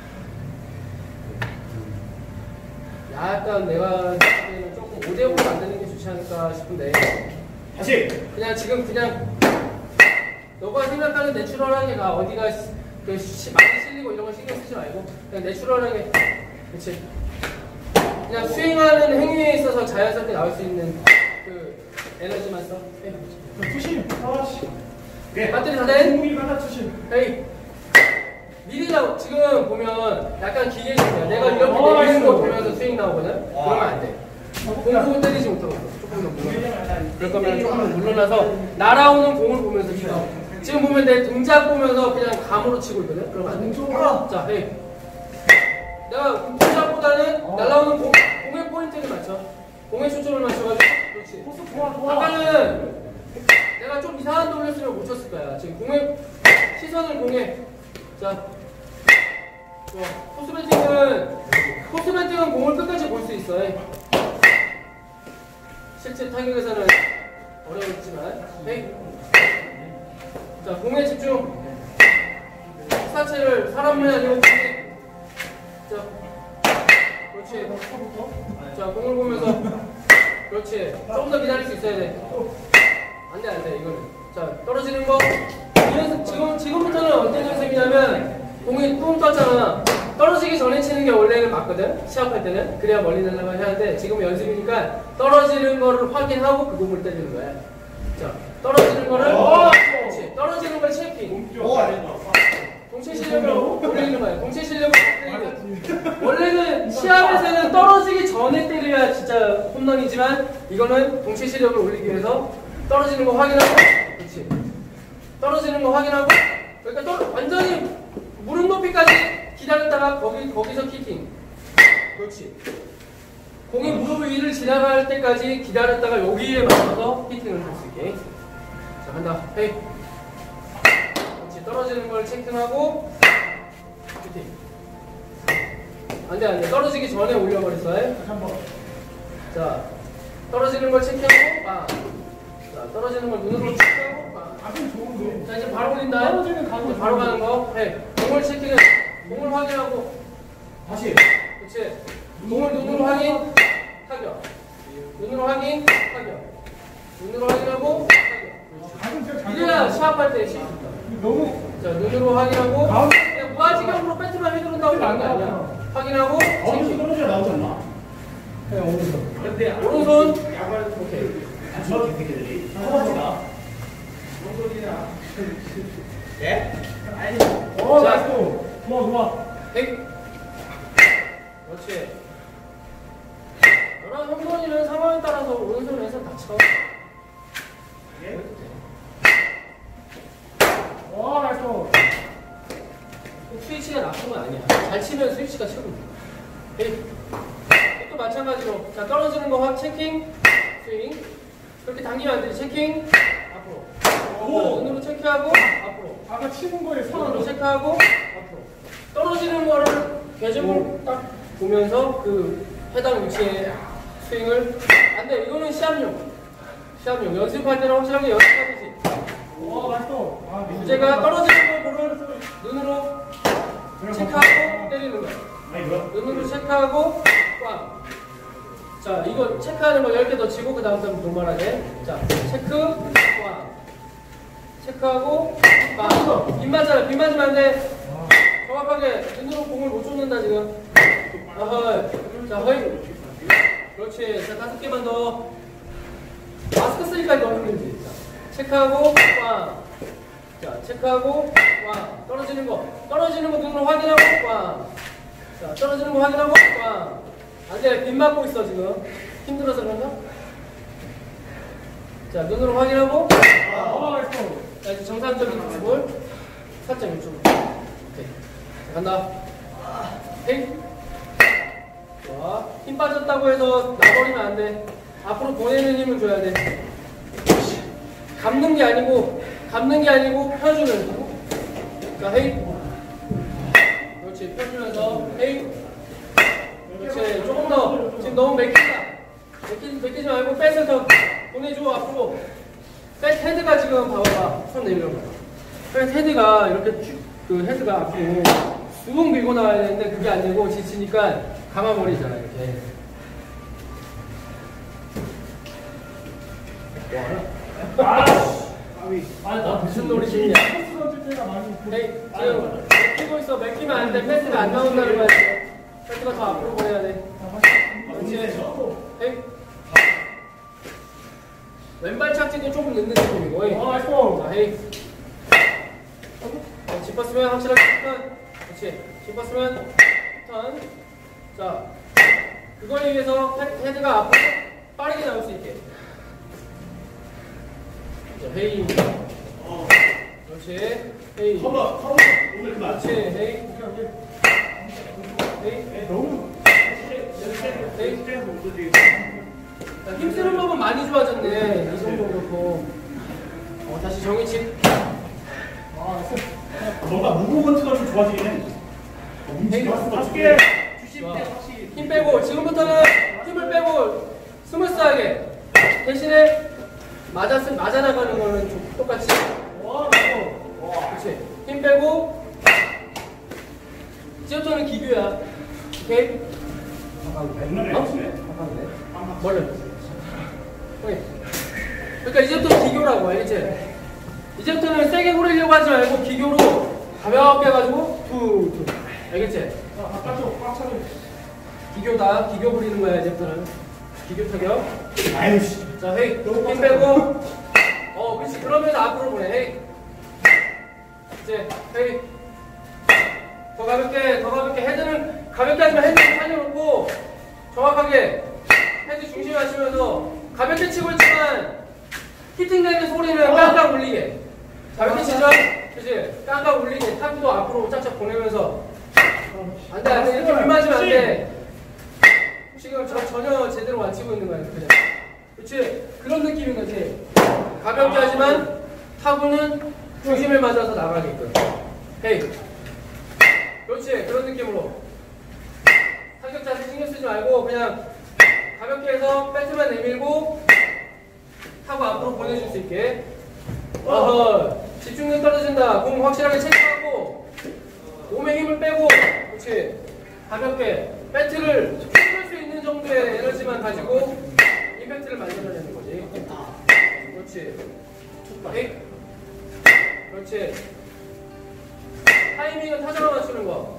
약간 내가 그때는 조금 5대5로 만드는 게 좋지 않을까 싶은데. 다시. 그냥 지금 그냥 너가 생각하는 내추럴하게 가. 어디가 많이 실리고 이런 거 신경 쓰지 말고 그냥 내추럴하게. 그치? 그냥 스윙하는 행위에 있어서 자연스럽게 나올 수 있는 그 에너지만 써. 투심. 아씨. 오케이. 배터리 다 돼? 공이 가나 투심. 헤이. 미리나 지금 보면 약간 기계적이야. 내가 이렇게 내리는 거 보면서 스윙 나오거든? 그러면 안 돼. 공을 때리지 못하고 조금 더 물러나. 그럴 거면 조금 물러나서 날아오는 공을 보면서 치고. 지금 보면 내 동작 보면서 그냥 감으로 치고 있거든? 그러면 안 돼. 자, 헤이. 내가 동작보다는 날아오는 공의 포인트를 맞춰. 공의 초점을 맞춰가지고. 그렇지. 아까는 내가 좀 이상한 돌렸으면 못 쳤을 거야. 지금 공의 시선을 공에. 자, 좋아. 코스배팅은 공을 끝까지 볼 수 있어. 실제 타격에서는 어려웠지만. 헤이. 자, 공에 집중. 사체를 사람이 아니고 공에. 자, 그렇지. 자, 공을 보면서. 그렇지. 조금 더 기다릴 수 있어야 돼. 안 돼, 이거는. 자, 떨어지는 거. 지금부터는 어떤 연습이냐면, 공이 뚱 떴잖아. 떨어지기 전에 치는 게 원래는 맞거든? 시합할 때는. 그래야 멀리 날아가야 하는데, 지금은 연습이니까, 떨어지는 거를 확인하고 그 공을 때리는 거야. 자, 떨어지는 거를. 그렇지. 떨어지는 걸 체킹. 동체 실력을 올리는 거야. 동체 실력을 올리는. 원래는 시합에서는 떨어지기 전에 때려야 진짜 홈런이지만, 이거는 동체 실력을 올리기 위해서 떨어지는 거 확인하고, 그렇지. 떨어지는 거 확인하고, 그러니까 완전히 무릎 높이까지 기다렸다가 거기서 키킹. 그렇지. 공이 무릎 위를 지나갈 때까지 기다렸다가 여기에 맞춰서 히팅을 할 수 있게. 자, 한다. 헤이. 그렇지. 떨어지는 걸 체킹하고, 히팅. 안 돼. 떨어지기 전에 올려버렸어. 자, 떨어지는 걸 체킹하고, 빵. 자, 떨어지는 걸 눈으로 체크하고, 빵. 자, 이제 바로 올린다. 이제 바로 가는 거. 헤이. 공을 체킹해. 공을 확인하고. 다시. 그렇지. 공을 눈으로 확인. 타격. 눈으로 확인. 타격. 눈으로 확인하고. 타격. 이래야 시합할 때 시합. 너무. 자, 눈으로 확인하고. 그냥 무아지경으로 배트만 휘두른다고 하는 게 아니야. 확인하고. 어느 떨어져 나오지 않나? 오른손. 오케이. 저 개새끼들이. 떨어지나? 뭔 소리야? 예? 아니. 자, 좋아. 백. 그렇지. 너랑 홈런이는 상황에 따라서 오른손 왼손 다 쳐. 와, 나이스. 스위치가 나쁜 건 아니야. 잘 치면 스위치가 최고야. 또 마찬가지로. 자, 떨어지는 거 체킹, 스윙. 그렇게 당기면 안 되지. 체킹, 앞으로. 눈으로 체크하고, 앞으로. 아까 치는 거에 눈으로 체크하고, 앞으로. 떨어지는 거를 궤적을 딱 보면서 그 해당 위치에 스윙을. 안 돼. 이거는 시합용. 연습할 때는 확실하게 연습하듯이. 와, 나이스. 주제가 떨어지는 걸 보는 눈으로 체크하고 때리는 거야. 눈으로 체크하고 꽝. 자, 이거 체크하는 거 10개 더 치고 그 다음부터 노멀하게. 자, 체크 꽝. 체크하고 꽝. 빗 맞잖아. 빗 맞으면 안 돼. 정확하게 눈으로 공을 못 쫓는다 지금. 어허이. 자, 허이. 그렇지. 자, 5개만 더. 마스크 쓰니까 너무 힘들지. 자, 체크하고 꽝. 자, 체크하고 꽝. 떨어지는 거 눈으로 확인하고 꽝. 자, 떨어지는 거 확인하고 꽝. 안 돼. 빗 맞고 있어 지금. 힘들어서 그런가? 자, 눈으로 확인하고 꽝. 자, 이제 정상적인 모습을 살짝 이쪽으로. 오케이. 자, 간다. 헤이. 자, 힘 빠졌다고 해서 놔버리면 안 돼. 앞으로 보내는 힘을 줘야 돼. 감는 게 아니고 펴주는. 자, 헤이. 그렇지, 펴주면서 헤이. 그렇지, 조금 더. 지금 너무 맥히지 말고 뱃을 더 보내줘 앞으로. 뱃 헤드가 지금 봐봐. 손 내밀어봐. 뱃 헤드가 이렇게 쭉, 그 헤드가 앞으로 쑥 밀고 나와야 되는데 그게 안 되고 지치니까 감아버리잖아 이렇게. 나 무슨 놀이 중이냐? 헤이, 지금 맥히고 있어. 맥히면 안 돼. 패스가 안 나온다는 거야. 패스가 더 앞으로 보내야 돼. 그렇지. 헤이. 왼발 착지도 조금 늦는 느낌이고. 헤이. 자, 헤이. 짚었으면 확실하게 턴. 그렇지. 짚었으면 턴. 자, 그걸 위해서 헤드가 앞으로 빠르게 나올 수 있게. 자, 헤이. 그렇지. 헤이. 커버. 오늘 그만. 그렇지. 헤이. 헤이. 너무. 헤이. 자, 힘쓰는 법은 많이 좋아졌네. 이 정도 그렇고. 다시 정의치. 뭔가 무브먼트가 좀 좋아지긴 해. 헤이. 어떻게? 힘 빼고 지금부터는 힘을 빼고 스무스하게 대신에 맞아 나가는 거는 좀 똑같이. 그렇지. 힘 빼고 이제부터는 기교야. 오케이. 옛날에 했네. 뭘로? 오케이. 그러니까 이제부터 기교라고 알겠지? 이제부터는 세게 후리려고 하지 말고 기교로 가볍게 해가지고 툭툭. 알겠지? 아까도 꽉 차게. 기교다. 기교 부리는 거야 이제부터는. 기교 타격. 아유 씨. 자, 헤이. 힘 빼고. 그렇지. 그러면서 앞으로 보내. 헤이. 이제 헤이. 더 가볍게 헤드는 가볍게 하지만 헤드를 살려놓고 정확하게 헤드 중심에 하시면서 가볍게 치고 있지만 히팅되는 소리는 깡깡 울리게. 가볍게 치죠? 그치? 깡깡 울리게. 탑도 앞으로 짝짝 보내면서. 안 돼. 이렇게 빗 맞으면 안 돼. 지금 전혀 제대로 안 치고 있는 거야. 그냥. 그치? 그런 느낌인 거지. 가볍게 하지만 타구는 중심을 맞아서 나가게끔. 헤이. 그렇지. 그런 느낌으로. 타격 자세 신경 쓰지 말고 그냥 가볍게 해서 배트만 내밀고 타구 앞으로 보내줄 수 있게. 집중력 떨어진다. 공 확실하게 체크하고 몸에 힘을 빼고. 그렇지. 가볍게 배트를 풀 수 있는 정도의 에너지만 가지고 임팩트를 만들어내는 거지. 그렇지. 헤이. 그렇지. 타이밍은 타자가 맞추는 거.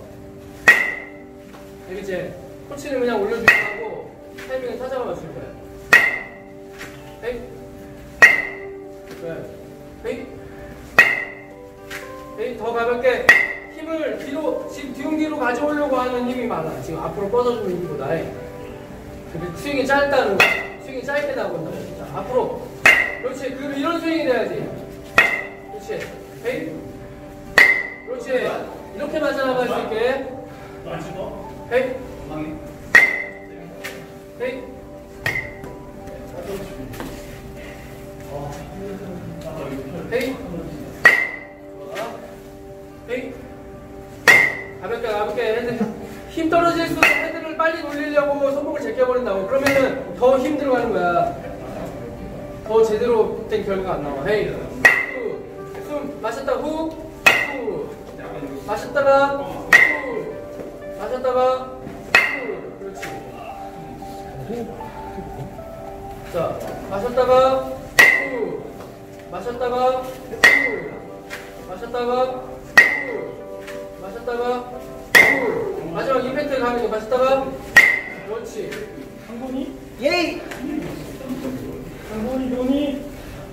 알겠지? 코치는 그냥 올려주고 하고 타이밍은 타자가 맞추는 거야. 헤이. 그래. 헤이. 헤이. 더 가볍게 힘을 뒤로, 지금 뒤로 가져오려고 하는 힘이 많아. 지금 앞으로 뻗어주는 힘보다. 스윙이 짧다는 거. 스윙이 짧게 나온다고. 자, 앞으로. 그렇지. 이런 스윙이 돼야지. 그렇지. 헤이. 그렇지. 이렇게 맞아나갈 수 있게. 헤이. 헤이. 헤이. 헤이. 가볍게 헤드. 힘 떨어질수록 헤드를 빨리 돌리려고 손목을 제껴버린다고. 그러면은 더 힘 들어가는 거야. 더 제대로 된 결과가 안 나와. 헤이. 숨 마셨다 후. 마셨다가 후. 마셨다가 후. 그렇지. 자, 마셨다가 후. 마셨다가 후. 마셨다가 후. 마셨다가 후. 마지막 임팩트 가는 거 마셨다가. 그렇지. 한번이? 예이. 한번이.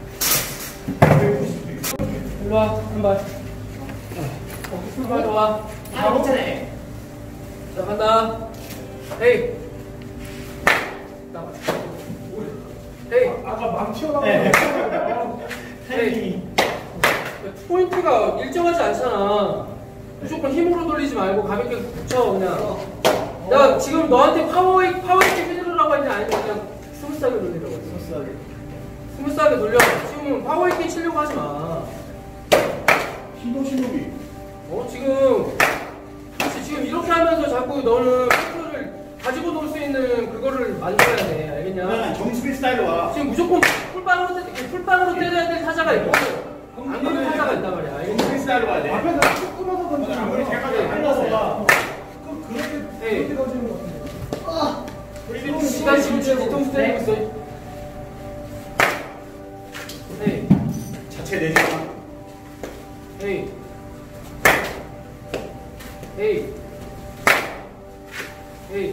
일로 와, 한 발. 한 발 더 와. 괜찮아. 자, 간다. 헤이. 나가. 헤이. 아까 막 튀어나온 헤이. 포인트가 일정하지 않잖아. 무조건 힘으로 돌리지 말고 가볍게 붙여, 그냥. 야 지금 너한테 파워익 휘두르라고 했냐 아니면 그냥 스무스하게 돌리라고 했어? 스무스하게 돌려. 지금 파워익 치려고 하지 마. 신동이. 지금 그렇지, 지금 이렇게 하면서 자꾸 너는 컨트롤을 가지고 놀 수 있는 그거를 만들어야 돼. 알겠냐? 정수빈 스타일로 와. 지금 무조건 풀빵으로 때려야 될 타자가 있고 안 그런 타자가 있단 말이야. 알겠냐? 정수빈 스타일로 와야 돼. 앞에서 쭉 끊어서 던지는 아무리 거야. 제가 잘라서 그럼 그렇게 네. 던지는 거 같은데. 시간 지금 뒤통수 때리고 있어. 헤이 자체 내지 마. 헤이 헤이 헤이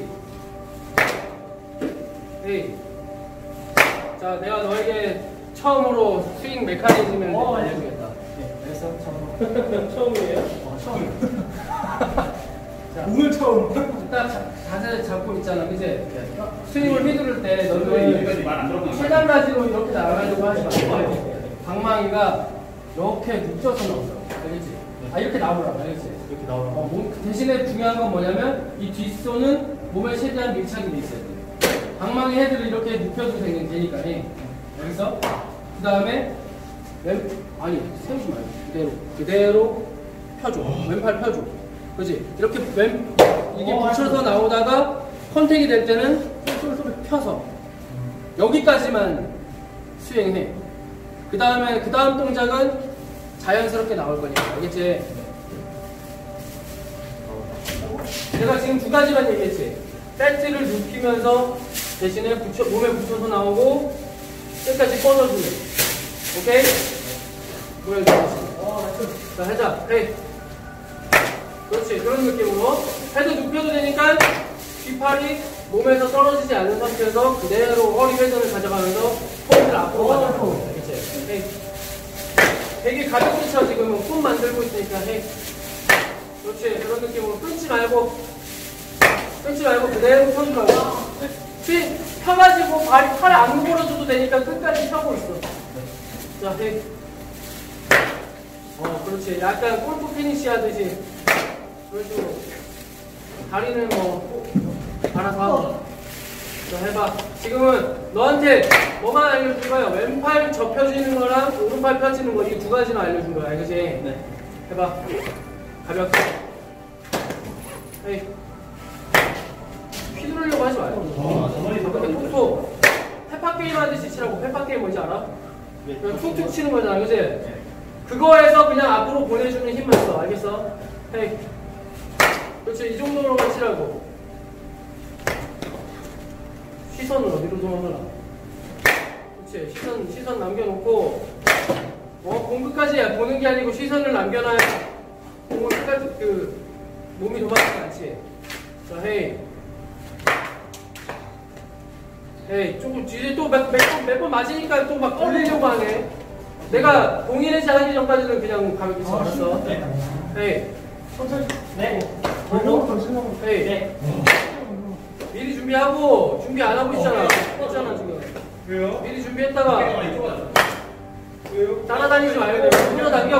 헤이. 자, 내가 너에게 처음으로 스윙 메커니즘을 알려주겠다. 네, 알겠어. 처음이에요? 처음. 자, 오늘 처음. 딱 자세 잡고 있잖아, 그치? 스윙을 휘두를 때 너는 여기까지 말 안 들어보나? 최단 라지로 이렇게 나가려고 하지 말고 방망이가 이렇게 눕혀서 나오더라고. 알겠지? 아, 이렇게 나오라고. 알겠지? 이렇게 나오라고. 대신에 중요한 건 뭐냐면 이 뒷손은 몸에 최대한 밀착이 돼 있어야 돼. 방망이 헤드를 이렇게 눕혀도 되니까. 여기서 그 다음에 아니 세우지 말고 그대로 펴줘. 왼팔 펴줘. 그렇지? 이렇게 이게 붙여서 나오다가 컨택이 될 때는 펴서 여기까지만 수행해. 그 다음 동작은 자연스럽게 나올 거니까. 알겠지? 내가 지금 두 가지만 얘기했지. 배트를 눕히면서 대신에 몸에 붙여서 나오고 끝까지 뻗어주는. 오케이? 뭐야 이거? 자, 하자. 헤이. 그렇지. 그런 느낌으로 헤드 눕혀도 되니까 뒷팔이 몸에서 떨어지지 않는 상태에서 그대로 허리 회전을 가져가면서 포인트를 앞으로 가져가고. 알겠지? 헤이. 되게 가볍게 쳐. 지금 손 만들고 있으니까. 헤이. 그렇지. 그런 느낌으로 끊지 말고 그대로 펴주라고. 펴가지고 팔을 안 구부러져도 되니까 끝까지 펴고 있어. 자, 헤이. 그렇지. 약간 골프 피니시 하듯이 그런 식으로. 다리는 뭐 알아서 하고. 자, 해봐. 지금은 너한테 뭐만 알려준 거야? 왼팔 접혀지는 거랑 오른팔 펴지는 거, 이 두 가지만 알려준 거야. 알겠지? 네. 해봐. 가볍게. 헤이. 휘두르려고 하지 말고. 가볍게 톡톡. 페파 게임 하듯이 치라고. 페파 게임 뭔지 알아? 그냥 툭툭 치는 거잖아. 그치? 그거에서 그냥 앞으로 보내주는 힘만 써. 알겠어? 헤이. 그렇지. 이 정도로만 치라고. 시선을 어디로 도망가라. 그렇지. 시선 남겨놓고, 공 끝까지 보는 게 아니고 시선을 남겨놔야 공을 끝까지 몸이 도망가지 않지. 자, 헤이. 헤이. 조금 뒤에 또 몇 번 맞으니까 또 막 돌리려고 하네. 내가 동일해지 하기 전까지는 그냥 가볍게 쳐. 알았어? 헤이. 천천히. 네. 너무 더 신나고. 헤이. 네. 미리 준비하고, 준비 안 하고 있잖아. 지금. 왜요? 미리 준비했다가 왜요? 따라다니지 말고 밀어당겨.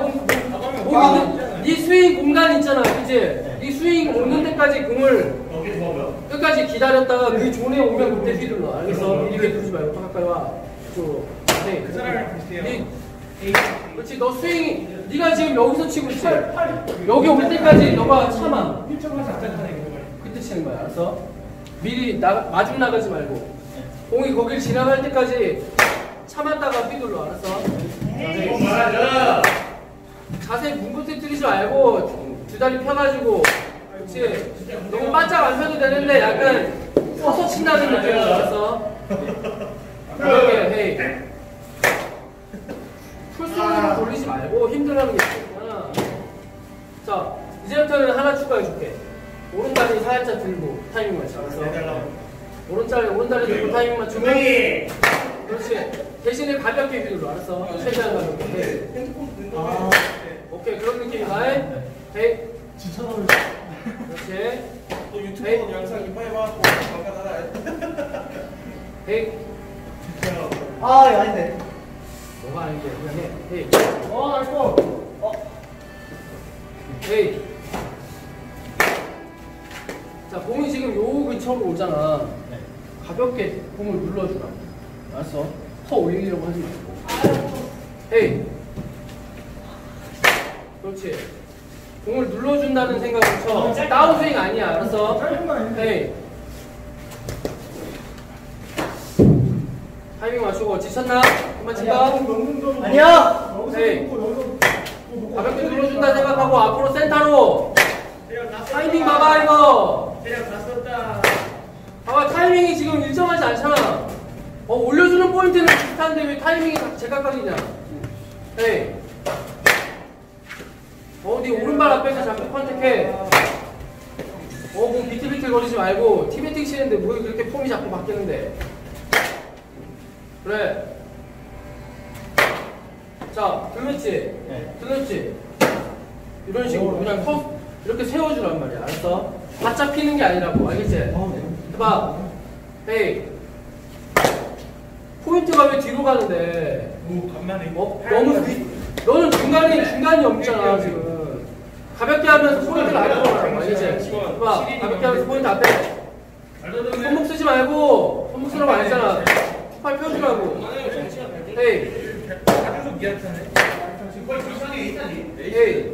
네 스윙 공간 있잖아. 그치? 네 스윙 오는 데까지 공을 끝까지 기다렸다가 그 존에 오면 그때 휘둘러. 알겠어? 미리 휘두르지 말고 또 가까이 와. 이쪽으로. 네. 그 사람이랑 비슷해요. 그렇지. 너 스윙, 네가 지금 여기서 치고 있지? 여기 올 때까지 너가 참아. 그때 치는 거야. 알았어? 미리 마중 나가지 말고 공이 거길 지나갈 때까지 참았다가 휘둘러. 알았어? 맞아. 자세 뭉긋뜨리지 말고 두 다리 펴가지고. 그렇지. 너무 바짝 안 펴도 되는데 약간 서서 친다는 느낌으로. 알았어? 가볍게. 헤이. 풀스윙으로 돌리지 말고 힘들어하는 게 있구나. 자, 이제부터는 하나 추가해 줄게. 오른다리 살짝 들고 타이밍 맞춰. 알았어? 오른다리 들고 타이밍 맞추고. 그렇지. 대신에 가볍게 휘둘러. 알았어? 최대한 가볍게. 헤이. 오케이. 그런 느낌이다. 헤이. 지쳐서. 그렇지. 또 유튜브 영상 이거 해봐. 헤이. 아, 이거 아닌데. 뭐가 아닌데 그냥 해. 헤이. 나이스. 헤이. 자, 공이 지금 요 근처로 오잖아. 네. 가볍게 공을 눌러주라. 알았어? 퍼 올리려고 하지 말고. 헤이. 그렇지. 공을 눌러준다는 생각을 쳐. 다운스윙 아니야. 알았어? 헤이. 타이밍 맞추고. 지쳤나? 그만 친다. 아니야. 헤이. 가볍게 눌러준다 생각하고 앞으로 센터로. 타이밍 봐봐 이거. 대략 다 썼다. 봐봐 타이밍이 지금 일정하지 않잖아. 올려주는 포인트는 비슷한데 왜 타이밍이 제각각이냐. 에이. 네 오른발 앞에서 자꾸 컨택해. 뭐 비틀비틀 거리지 말고 티베팅 치는데 뭐 그렇게 폼이 자꾸 바뀌는데. 그래. 자 들렸지? 네. 들렸지? 이런 식으로 그냥 이렇게 세워주란 말이야. 알았어? 바짝 피는 게 아니라고. 알겠지? 해봐. 헤이. 포인트가 왜 뒤로 가는데? 간만에. 너무 너는 중간이 없잖아 지금. 가볍게 하면서 포인트를 앞으로 가란 말이야. 알겠지? 해봐. 가볍게 하면서 포인트 앞에. 손목 쓰지 말고. 손목 쓰라고 안 했잖아. 팔 펴주라고. 헤이. 계속 미안하네. 지금 거의 불쌍해 있다니. 헤이.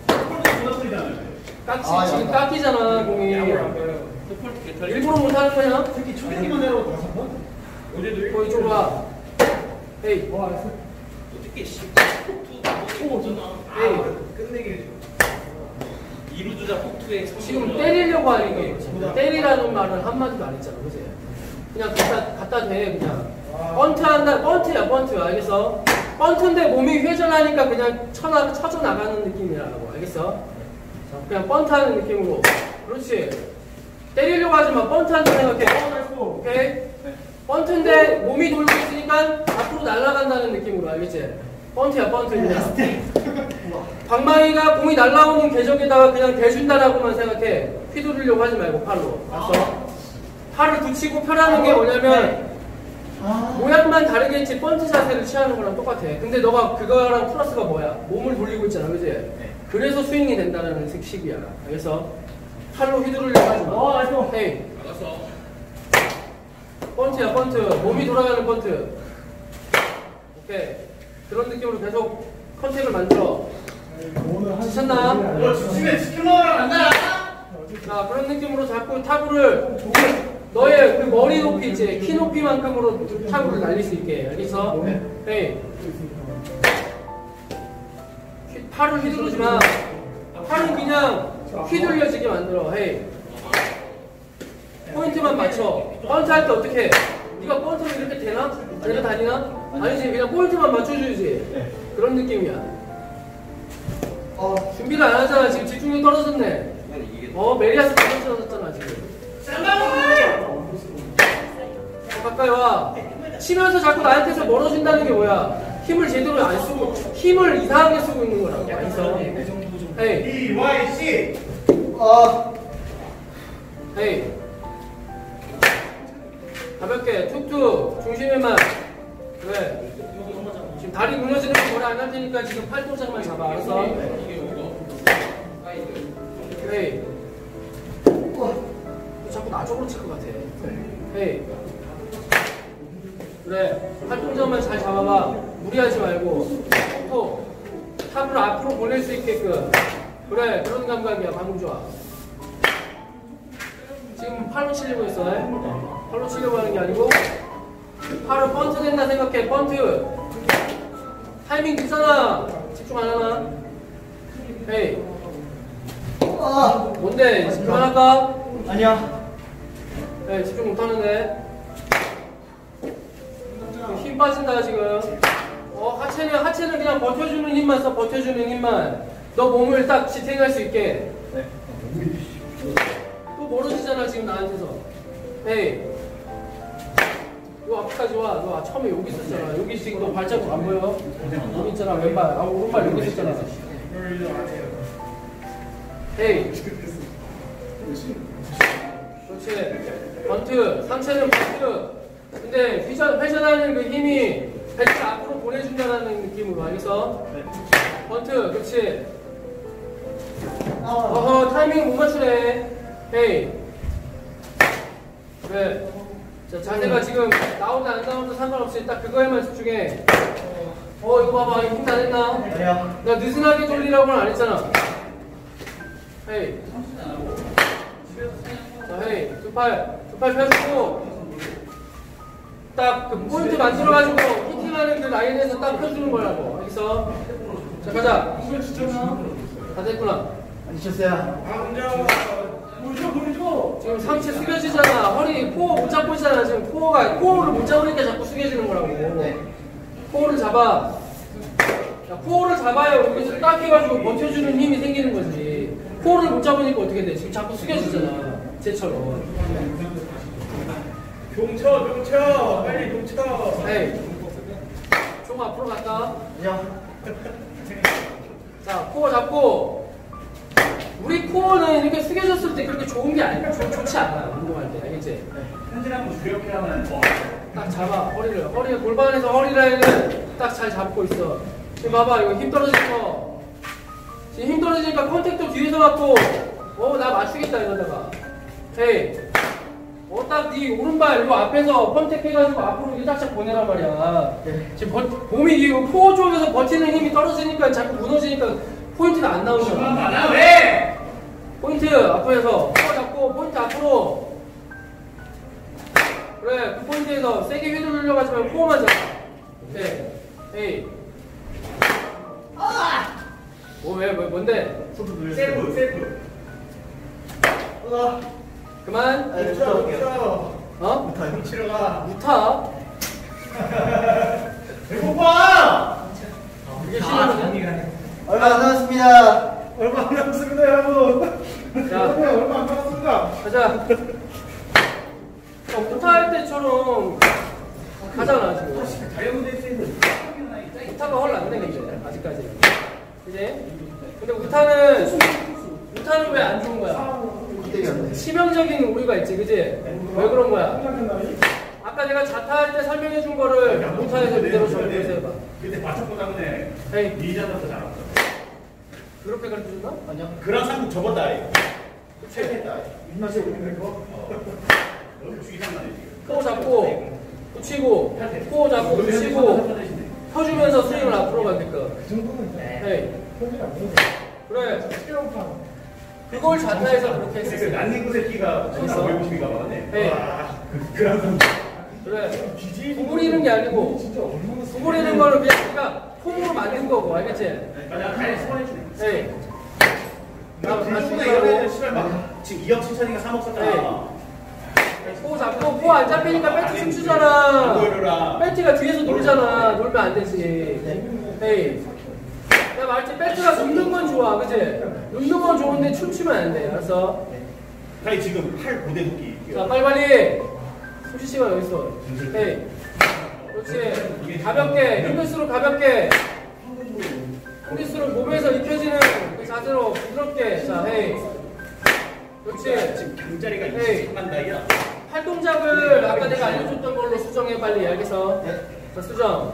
지금 깎이잖아 공이. 일부러 못하는 거냐? 특히 초기만 해로 5번? 어제도 거기 좀 봐. 헤이. 어떻게 폭투 헤이. 끝내기. 이루주자 폭투에 지금 때리려고 하는 게 때리라는 말은 한마디도 안 했잖아. 그치? 그냥 갖다 대 그냥. 번트한다. 번트야. 알겠어? 번트인데 몸이 회전하니까 그냥 쳐져 나가는 느낌이라고. 알겠어? 자, 그냥 번트하는 느낌으로. 그렇지. 때리려고 하지 마. 번트한다 생각해. 오케이? 번트인데 몸이 돌고 있으니까 앞으로 날아간다는 느낌으로. 알겠지? 번트야. 방망이가 공이 날아오는 궤적에다가 그냥 대준다라고만 생각해. 휘두르려고 하지 말고 팔로. 알았어? 팔을 붙이고 펴라는 게 뭐냐면 모양만 다르겠지 번트 자세를 취하는 거랑 똑같아. 근데 너가 그거랑 플러스가 뭐야? 몸을 돌리고 있잖아. 그지? 그래서 스윙이 된다는 식이야. 알겠어? 팔로 휘두르려고 하지 마. 헤이. 알았어. 번트야. 몸이 돌아가는 번트. 오케이. 그런 느낌으로 계속 컨택을 만들어. 지쳤나? 지치면 치킨먹으러 간다. 자, 그런 느낌으로 자꾸 타구를 너의 그 머리 높이 있지, 키 높이만큼으로 타구를 날릴 수 있게. 알겠어? 헤이. 팔을 휘두르지 마. 팔은 그냥 휘둘려지게 만들어. 헤이. 포인트만 맞춰. 번트 할 때 어떻게 해? 네가 번트를 이렇게 되나? 다니나? 아니지. 그냥 포인트만 맞춰주지. 그런 느낌이야. 준비를 안 하잖아. 지금 집중력 떨어졌네. 메리아스 떨어졌잖아 지금. 가까이 와. 치면서 자꾸 나한테서 멀어진다는 게 뭐야? 힘을 제대로 안 쓰고 힘을 이상하게 쓰고 있는 거라고. 알겠어? 헤이. EYC. 헤이. 가볍게 툭툭 중심에만. 그래. 지금 다리 무너지는 거 뭐라 안 할 테니까 지금 팔 동작만 잡아. 알았어? 헤이. 자꾸 나 쪽으로 칠 것 같아. 헤이. 그래. 팔 동작만 잘 잡아봐. 무리하지 말고. 톡톡. 탑을 앞으로 보낼 수 있게끔. 그래. 그런 감각이야. 방금 좋아. 지금 팔로 치려고 했어. 팔로 치려고 하는 게 아니고 팔을 번트 된다 생각해. 번트. 타이밍 되잖아. 집중 안 하나? 헤이. 뭔데? 집중 안 할까? 아니야. 네, 집중 못 하는데. 힘 빠진다 지금. 하체는 그냥 버텨주는 힘만 써. 버텨주는 힘만. 너 몸을 딱 지탱할 수 있게. 또 멀어지잖아 지금 나한테서. 헤이. 요 앞까지 와. 너 처음에 여기 있었잖아. 여기 지금 너 발자국 안 보여? 여기 있잖아. 왼발. 오른발 여기 있었잖아. 헤이. 그렇지. 번트. 상체는 번트. 근데 회전하는 그 힘이 배트를 앞으로 보내준다는 느낌으로. 알겠어? 번트. 그렇지. 타이밍 못 맞추네. 헤이. 그래. 자, 자세가 지금 나오다 안 나오다 상관없이 딱 그거에만 집중해. 이거 봐봐. 이거 힘 다 됐나? 아니요. 나 느슨하게 돌리라고는 안 했잖아. 헤이. 자, 헤이. 두 팔 펴주고. 딱 그 포인트 만들어가지고 히팅하는 그 라인에서 딱 펴주는 거라고. 알겠어? 자, 가자. 다 됐구나. 안 쳤어요. 아, 근데 보여줘. 지금 상체 숙여지잖아. 허리, 코어 못 잡고 있잖아. 지금 코어를 못 잡으니까 자꾸 숙여지는 거라고. 코어를 잡아. 자, 코어를 잡아야 여기서 딱 해가지고 버텨주는 힘이 생기는 거지. 코어를 못 잡으니까 어떻게 돼? 지금 자꾸 숙여지잖아. 쟤처럼. 동쳐. 빨리 동쳐. 에이. 좀 앞으로 갈까? 아니요. 자, 코어 잡고. 우리 코어는 이렇게 숙여졌을 때 그렇게 좋은 게 아니야. 좋지 않아. 운동할 때. 알겠지? 현진하고 주력해 하면 딱 잡아. 허리를 골반에서 허리 라인을 딱 잘 잡고 있어. 지금 봐봐. 이거 힘 떨어지는 거. 지금 힘 떨어지니까 컨택도 뒤에서 맞고 나 맞추겠다 이러다가 헤이 딱 네 오른발 이거 앞에서 컨택 해가지고 앞으로 이렇게 딱딱 보내란 말이야. 지금 몸이 이거 코어 쪽에서 버티는 힘이 떨어지니까 자꾸 무너지니까 포인트가 안 나오잖아. 많아 왜? 포인트 앞에서 코어 잡고 포인트 앞으로. 그래 그 포인트에서 세게 휘두르려고 하지만 코어만 잡아. 오케이. 헤이. 왜 뭔데? 셀프. 그만. 동쳐. 어? 형 치러 가. 무타. 배고파. 이게 싫으면 얼마 안 남았습니다. 얼마 안 남았습니다, 여러분. 자. 얼마 안 남았습니다. 가자. 무타 할 때처럼 가잖아 지금. 무타가 헐 안 내 근데 아직까지. 그지? 근데 무타는 왜 안 좋은 거야? 치명적인 오류가 있지, 그지? 왜 그런 거야? 아까 내가 자타 할 때 설명해 준 거를 무타에서 그대로 적용해서 해봐. 그때 맞췄고 때문에 에이. 이자부터 잘았어. 그렇게 가르쳐 줬나? 아니요. 그런 상품 접었다. 그치? 입맛이 오는 거. 너무 주의장난이지. 코어 잡고 붙이고 코어 잡고 붙이고 펴주면서 스윙을 앞으로 가게끔. 에이. 그래. 그걸 자타에서 그렇게 그 했었어. 난닝구 새끼가 알겠어. 외국 주의가 많네. 에이. 그런 상품. 그래. 구부리는 게 아니고 구부리는 거는 그냥 우리가 폼으로 만든 거고, 알겠지? 맞아, 잘 소환해주네. 에이. 나 중국에 이런 애들 씨발 막 지금 2억 7천이가 3억 썼잖아. 코 잡고 코 안 잡히니까 배트 춤추잖아. 보여줘라. 배트가 뒤에서 놀잖아. 놀면 안 되지. 에이. 내가 말했지 배트가 눕는 건 좋아, 그치? 눕는 건 좋은데 춤추면 안 돼, 알았어? 형이 지금 팔 고대 묶기. 자, 빨리빨리. 수시 씨가 여기 있어. 에이. 그렇지. 가볍게, 힘들수록 가볍게. 힘들수록 몸에서 입혀지는 그 자세로 부드럽게. 자, 헤이. 그렇지. 지금 강자리가 에이. 23만 다이야. 팔 동작을 아까 내가 알려줬던 걸로 수정해, 빨리. 알겠어? 자, 수정.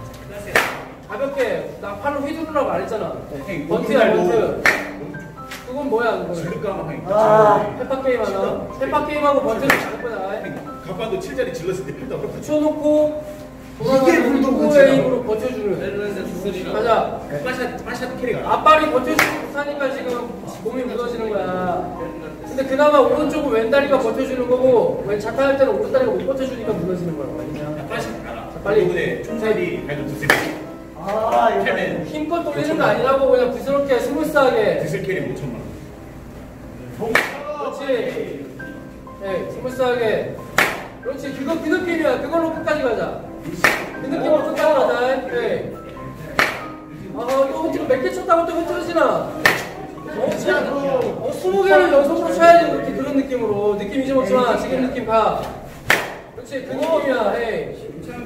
가볍게. 나 팔로 휘두르라고 안 했잖아. 번트야, 번트. 그건 뭐야, 그건. 질르까만 형이. 페파 게임 하나. 페파 게임하고 번트를 잡을 거야. 갑반도 7자리 질렀을 때 필다. 붙여놓고 이게 돌아가는 후의 힘으로 버텨주는. 가자. 빠샤 캐리가. 앞발이 버텨주지 못하니까 지금 몸이 무너지는 거야. 근데 그나마 오른쪽은 왼다리가 버텨주는 거고 왼 자타 할 때는 오른다리가 못 버텨주니까 무너지는 거야. 알겠냐? 빠샤 가라. 빨리. 이번에 총살이 발도 두세. 캐맨. 힘껏 돌리는 거 아니라고 그냥 부드럽게 스무스하게. 디슬 캐리 5천만 원. 그렇지. 네, 스무스하게. 그렇지. 그 느낌이야. 그걸로 끝까지 가자. 그 느낌으로 끝까지 가자. 네. 또 흐트러 몇개 쳤다고 또 흐트러지나? 20개를 연속으로 쳐야 되는 그런 느낌으로. 느낌 잊어먹지 마. 지금 느낌 가. 그렇지. 그 느낌이야. 헤이.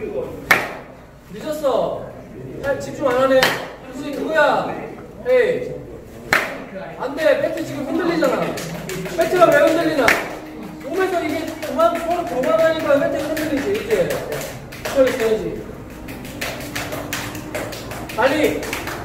늦었어. 집중 안 하네. 그렇지. 그거야. 헤이. 안 돼. 배트 지금 흔들리잖아. 배트가 왜 흔들리나? 몸에서 이게 서로 교감하니까 배트가 흔들리지. 이제. 붙여 있어야지. 빨리.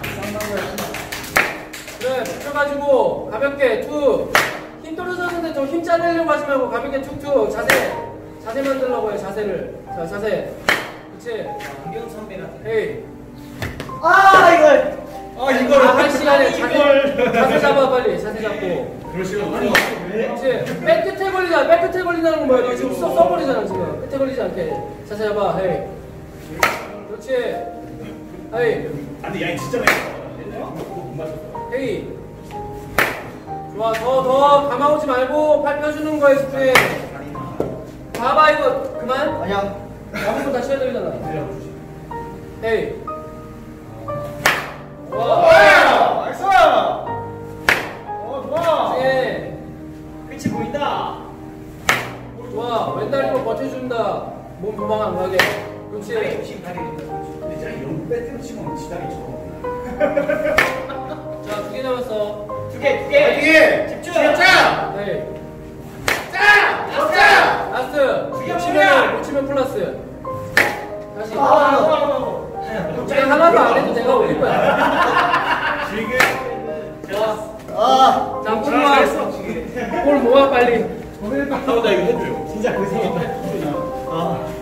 그래. 붙여가지고 가볍게 툭. 힘 떨어졌는데 좀 힘 짜내려고 하지 말고 가볍게 툭툭. 자세. 자세 만들려고 해, 자세를. 자, 자세. 그치? 안경 선배 같은. 헤이. 아, 이걸. 할 시간에 자세 잡아, 빨리. 자세 잡고. 그러시면 그치? 백 끝에 걸리자. 백 끝에 걸린다는 건 뭐야? 너 지금 써버리잖아, 지금. 끝에 걸리지 않게. 자세 잡아, 헤이. 그렇지. 헤이. 안돼, 야, 진짜 못 맞췄어. 헤이. 좋아, 더 감아오지 말고 팔 펴주는 거에 집중해. 봐봐, 이거 그만. 아니야. 아무것도 다시 해야 되잖아. 헤이. 와, 와. 나이스. 좋아. 집중해. 끝이 보인다. 좋아, 왼다리로 버텨준다. 몸 도망 안 가게. 그렇지. 다리. 근데 진짜 이런 배트로 치면 지다리 쳐. 자, 2개 남았어. 두 개. 집중. 헤이. 라스트. 못 치면 플러스. 다시. 이제 하나도 안 해도 내가 올릴 거야. 아, 자, 볼 모아. 볼 모아, 빨리. 나 이거 해줘요. 진짜 그 생각. 아.